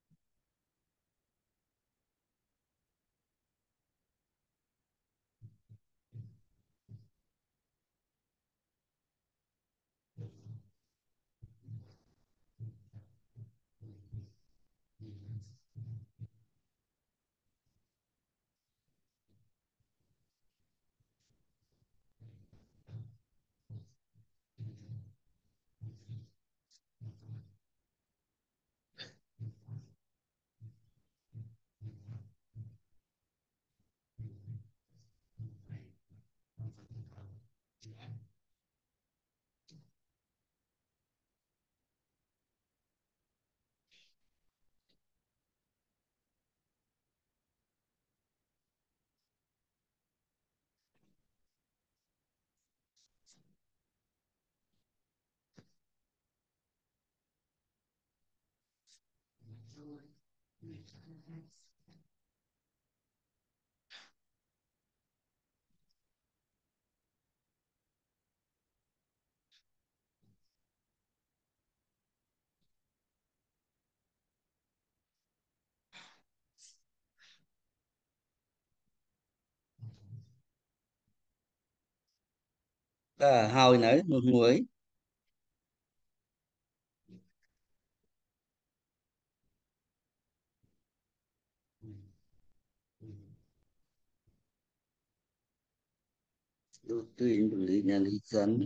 តើហើយនៅមួយមួយដូចទីពលិញ្ញាលីសិន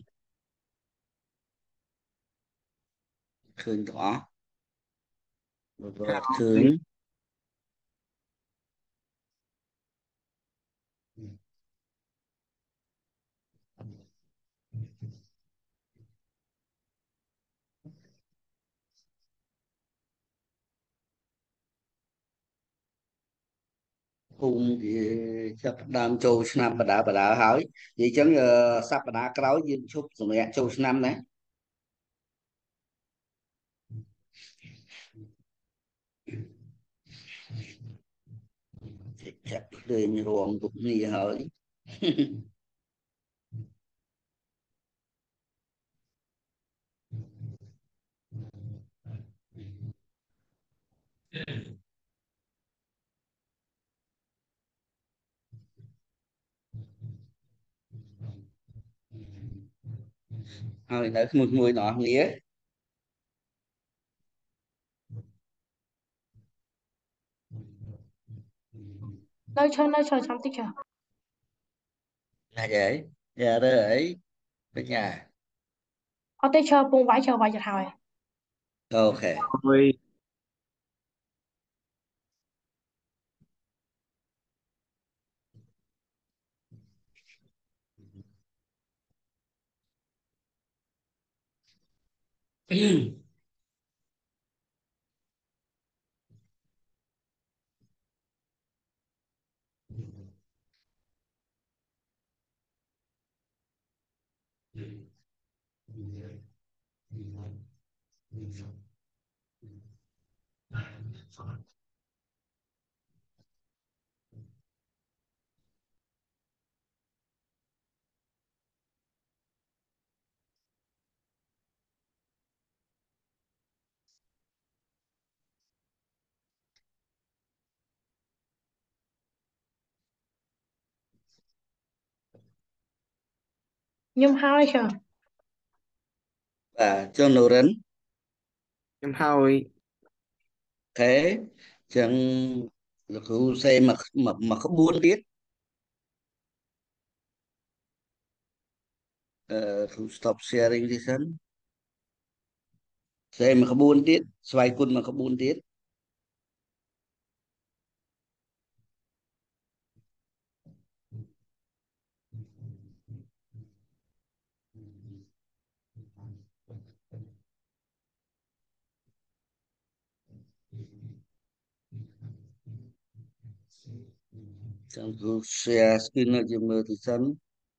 ឃើញទាំងអស់បើអត់ឃើញ ភូមិវាចាប់ផ្ដើមចូលឆ្នាំបដាបដាហើយនិយាយចឹងអឺសប្តាហ៍ក្រោយយើងជប់សម្រាប់ចូលឆ្នាំណាចាប់លេងរួមគ្រប់គ្នាហើយ ហើយនៅមួយមួយអ្នកគ្នា Nói cho nói cho xong tích chưa. là vậy giờ đây ấy ở nhà Ở đây chờ bùng vãi chờ vài chật hỏi. ok Ôi, Nhưng hai chờ. Và cho nô rấn em hỏi thế chẳng là khu xe mà mà mà có buôn tiết ờ, khu stop sharing thì sẵn xe mà có buôn tiết xoay quân mà có buôn tiết trong khu share screen là chừng mơ thì sẵn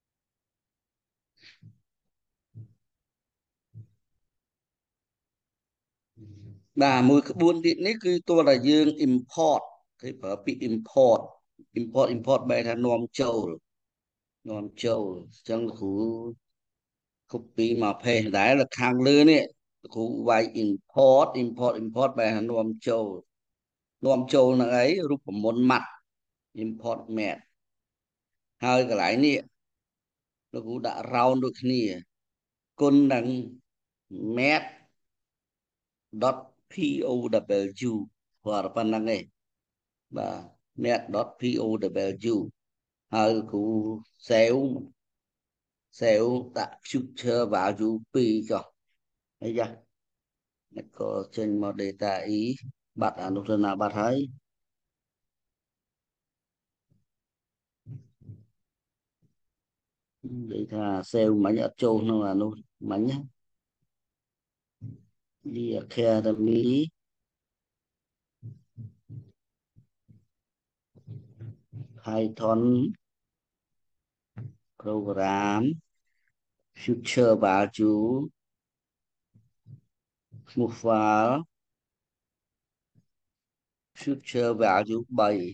bà mùi cái buôn tiết này cứ tôi là dương import cái bảo bị import import import bài là nom châu nom châu trong khu copy mà phê đái là khang lư nè khu vay import import import bài là nom châu nom châu là ấy rút một mặt import mẹ hai cái lại nè nó cũng đã rau được nè con đằng mét dot pow hoặc là phần đằng này và mét dot pow hai cũng xéo xéo đã future vào chú pi cho thấy chưa nó có trên một data ý bắt à lúc nào bắt thấy data sale máy ở châu nó là nó máy nhá đi academy Python program future value mobile future value bảy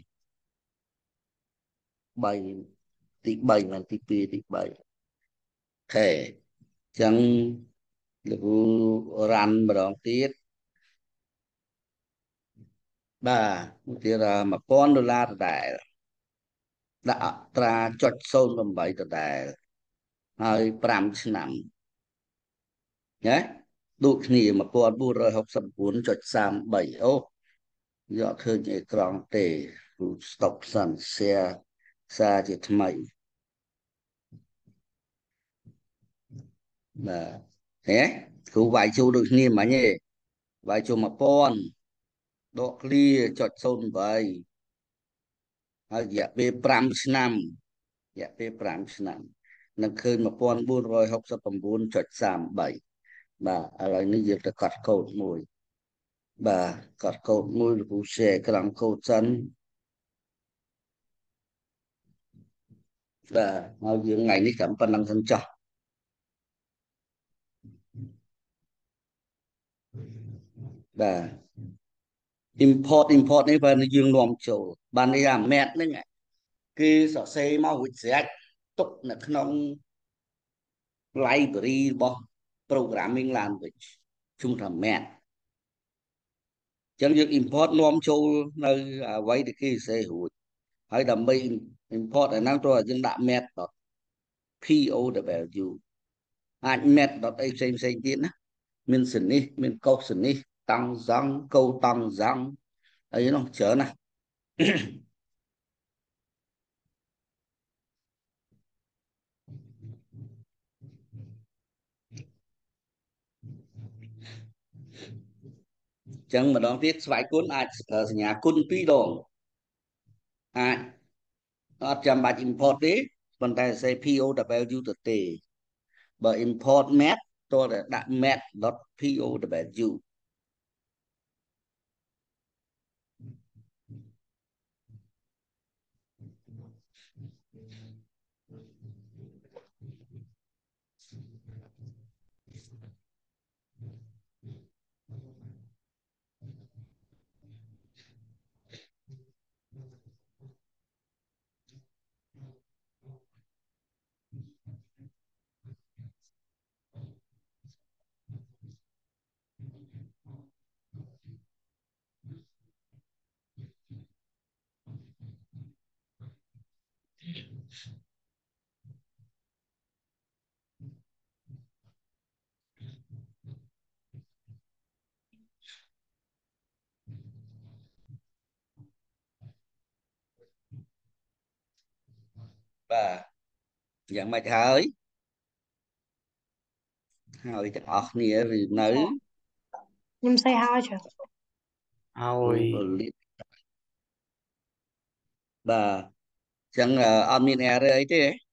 bảy tỷ bảy là tỷ pi tỷ bảy thể chẳng được run mà đón tiết bà thì là mà con đô la đại đã tra chốt sâu làm bảy đại hai năm năm nhé đủ khi mà con bu rồi học sập bốn chốt sam bảy ô do khơi nhẹ tròn tề stop sẵn xe xa chỉ thay là thế cứ vài chú được niềm mà nhỉ vài chú mà con độ clear chốt sâu bảy hai dạ về năm năm dạ về năm năm nó khơi mà con bu rồi học sập bốn chốt sam bảy bà ở lại nó việc là cắt code mùi bà cắt code mùi cũng sẽ cái làm code sẵn và nó việc ngày ní cảm phần năng thân trọng và import import này và nó dương lòng chỗ bạn đi làm mẹ nữa ngay cái sở xây mau hụt sẽ tục là không library bo programming language chung là mẹ chẳng việc import lòng chỗ nơi à, vậy thì khi sẽ hụt hay đầm bay import ở năng rồi nhưng đã mẹ đó pow anh mẹ đó đây xem xem tiến á mình xin đi mình câu xin đi tăng răng câu tăng răng ấy nó chớ này chẳng mà đón tiết vài cuốn ai ở nhà cuốn pi đồ ai nó chăm bài import đấy còn tại sẽ pow từ t bởi import map tôi đã đặt map dot pow បាទយ៉ាងម៉េចហើយហើយទាំងអស់គ្នាឬនៅខ្ញុំសេហើយចុះហើអូយរលាកបាទអញ្ចឹងអឺអត់មាន error អីទេ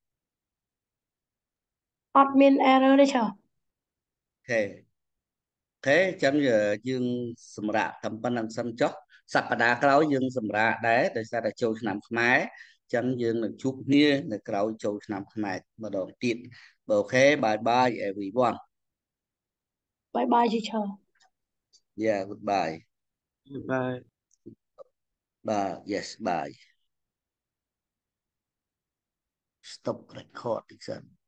អត់មាន error ទេចុះអូខេអូខេអញ្ចឹងយើងសម្រាប់តាមប៉ុណ្្នឹងសិនចុះសប្តាហ៍ក្រោយយើងសម្រាប់ដែរដោយសារតែចូលឆ្នាំខ្មែរអញ្ចឹងយើងនឹងជួបគ្នានៅក្រោយចូលឆ្នាំខ្មែរម្ដងទៀតអូខេ bye bye everyone bye bye chị chờ yeah goodbye bye bye yes bye stop record តិចសិន